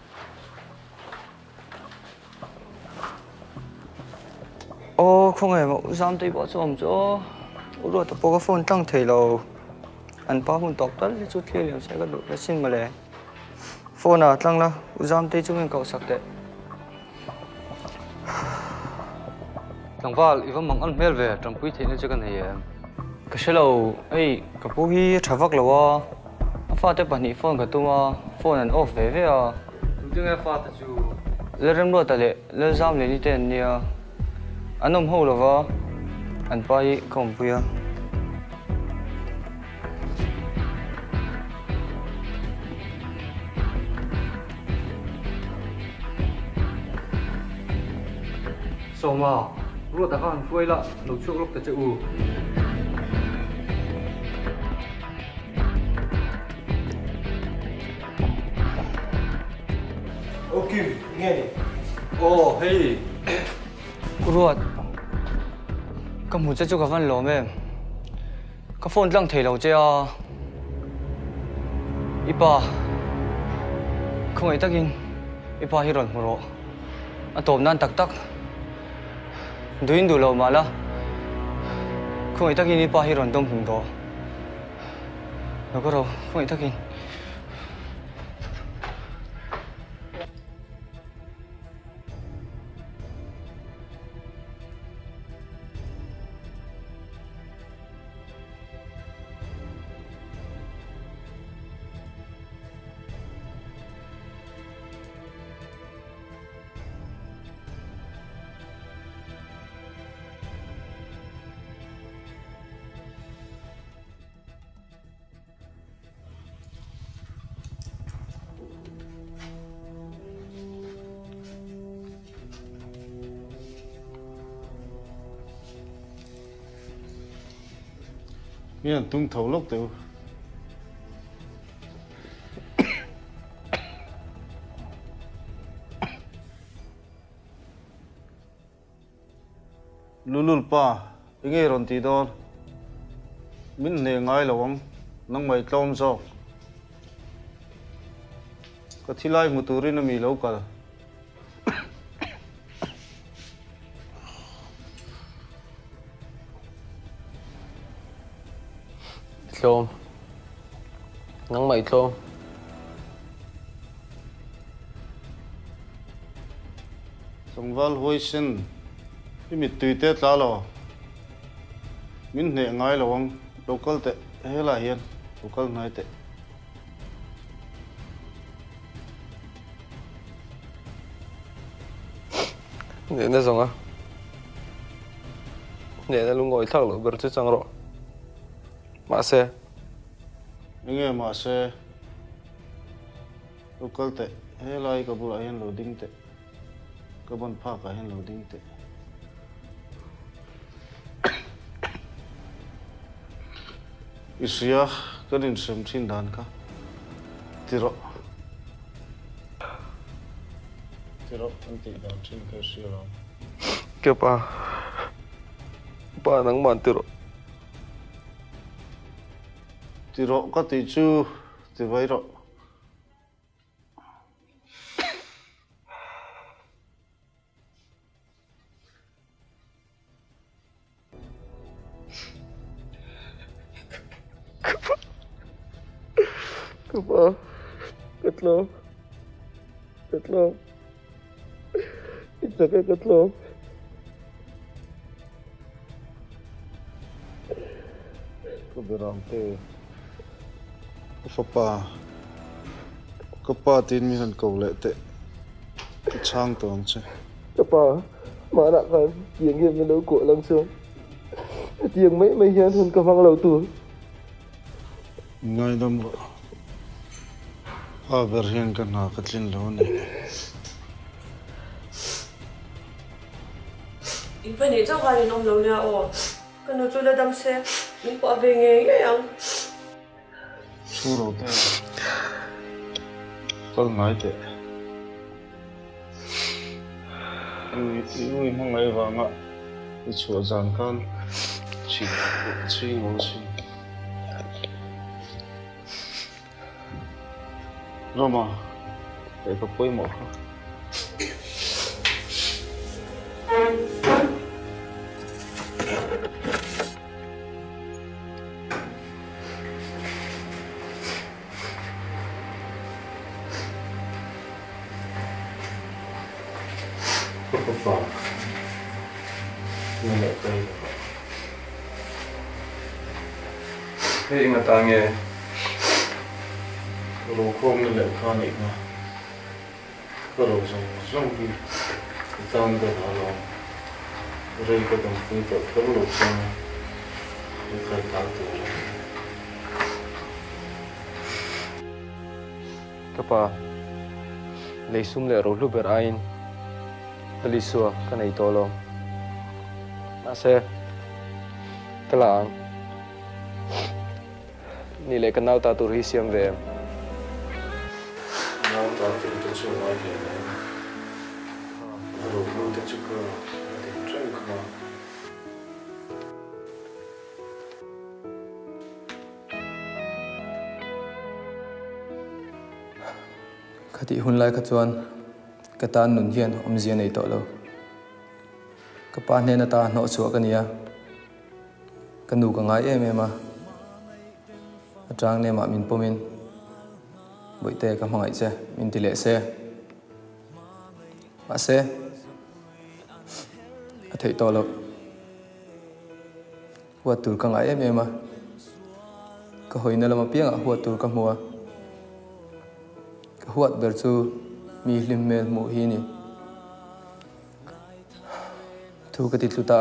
Ô, không hề mà giảm tới bỏ cho cho, rồi tập bộ cái phone tăng thể lâu, anh bảo phone tóc tất chút kia liền sẽ có độ để xin mà lẽ, phone à tăng là giảm tới chúng mình cầu sạc đấy. Thằng Val, even mang ăn mail về trong quý thế này cho cái này, cái xe lâu, ấy, cái bố hi trả vác lâu à, pha tới bản nhị phone cái tua, phone anh off về à, chúng tôi nghe pha tới chú, lấy rem rồi tại lệ, lấy giảm lấy đi tiền nè. Anh ôm hậu rồi vợ, anh bay không vui à? Sao mà, lúc ta còn vui lắm, lúc trước lúc ta chơi u. Ok, nghe đi. Oh, hey. Ruột, cái mũi cho cái văn lỗ mẹ, cái phone lăng thể lâu chưa? Ipa, không ai takin, Ipa hiron muro, à tôm nan tak tak, duin du lâu mà la, không ai takin Ipa hiron đông hùng đó, nó có đâu, không ai takin. Miền tung thấu lốc từ lulul pa inge ron ti don min ne ngai lawang nang mai tlom zo ka thilai muturi na mi lo ka Tlom, nang mai tlom, ang val hoi sin mi tui te tla lo min ne ngai lo ang local te hela hian local ngai te nè nó xong á nè nó luôn ngồi thắc lo bớt chút chẳng rõ mà xe nghe mà xe local te hela ka bula hian loading te ka ban pha ka hian loading te Isia kan in sem chin dan ka tiro anti dan chin ka sira kêu pa nang man tiro ka ti chu ti vai ro Kepa, ketlong, itu kayak ketlong. Keberante, kepa tin minan kau lete, kecang tuang ce. Kepa, mana kan tiang yang melau kuat langsung, tiang mấy hian hơn kemang lau tu. Ngai dam ro. berhian kan ha katlin lo ni. In pa ni chang halin om lo nia o. Kan no chula dam se min pa ve nge yang. Suro te. Kal ngai te. Ui mangai wa nga. I chua zan kan chi ngol chi. Roma, để có quay một không? Có phòng, nhưng lại cây. Thế người ta nghe. Rồi không nên lại khan ít mà có rồi xong thì tam cái đó là rồi cái đồng tiền tập cái lỗ xong để khai thác được Kepa lấy sum le rồi lúc ber ain tali suah kan ai tolong nase telang nilai kenal ta tur hisiam ve ta tin te chu mai le ro ro te chu ka de chen ka khati hun lai khachuan katan nun hian omzian ei to lo kapa ne na ta no chu kania kanu ka ngai em ema atang ne ma min pomin boite ka mangai che min tile se ma se athei to lo wa tur ka ngai em ema ka hoina lama pianga huwa tur ka muwa ka huat ber chu mi hlim mel mu hi ni thu ka ti tluta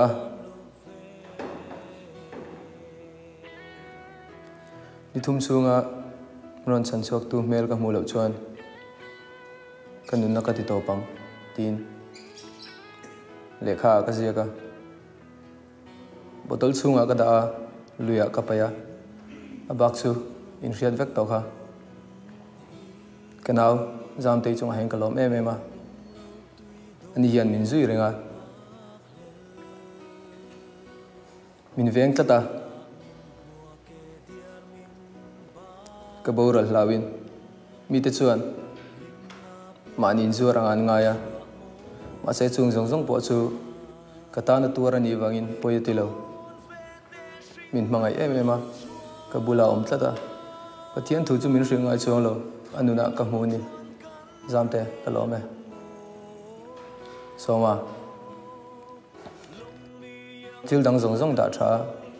ni thum sunga ron san chok tu mel ka mu lo chuan kanun na ka ti to pang tin lekha ka zia ka botol sunga ka da luya ka paya abak chu in riat vek to kha kanau zam te chung heng kalom em ema ani hian min zui renga min veng tata ka boral lawin mi te chuan manin zu rangan ngaya ma se chung zong zong po chu katana turani wangin poyetilo min mangai em ema ka bula om tlata pathian thu chu min ringai chuang lo anuna ka hmuni zamte kalome so ma til dang zong zong da tha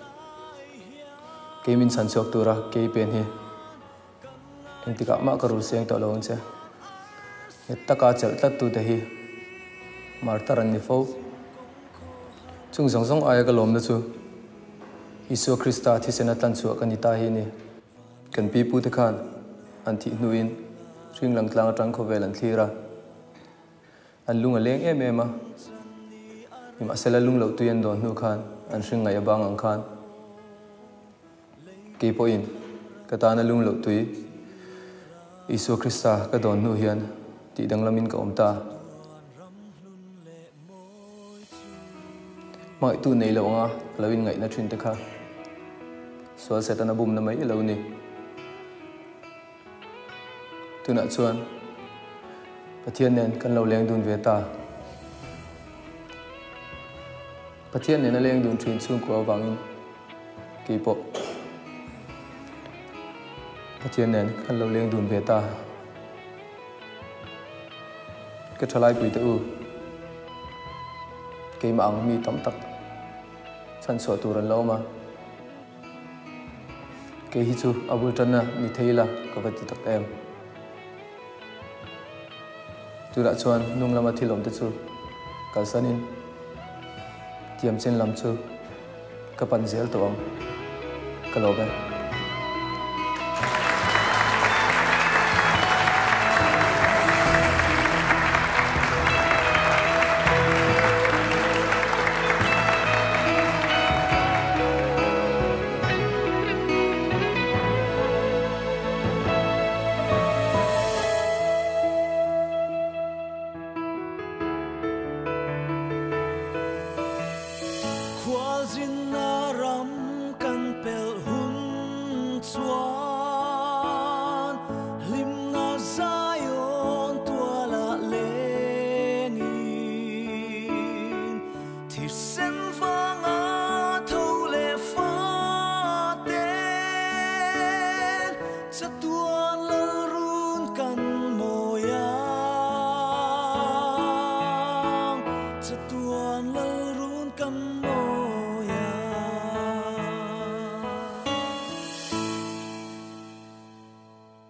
ke min san chok tura ke pen hi eng tika ma ka ru seng to lo che taka chal tat tu te hi mar taran ni fo chung zong zong ai ka lom na chu Isu Krista thi sena tan chu kan ita hi ni kan pi pu te khan an thi nuin ring lang tlang atang kho vel an thira an lunga leng em em a mi ma sela lung lo tu yan don nu khan an hring ngai abang ang khan ke po in ka ta na lung lo tui Isu Krista ka don nu hian ti dang lamin ka omta mai tu nei lo nga lawin ngai na thin te kha so se ta na bum na mai lo ni tu na chuan pathian nen kan lo leng dun ve ta pathian nen a leng dun thin chung ko wangin ki po pathian nen kan lo leng dun ve ta cái trò lại quỷ tự cái mạng mi tóm tắc chân sửa tù lần lâu mà cái hi chu abu chân na mi thấy là có vật tắc em tu đã chuan nung lama thi lom te chu kal sanin tiam chen lam chu ka pan zel to ang ka lo be Sa tuan lalrun kan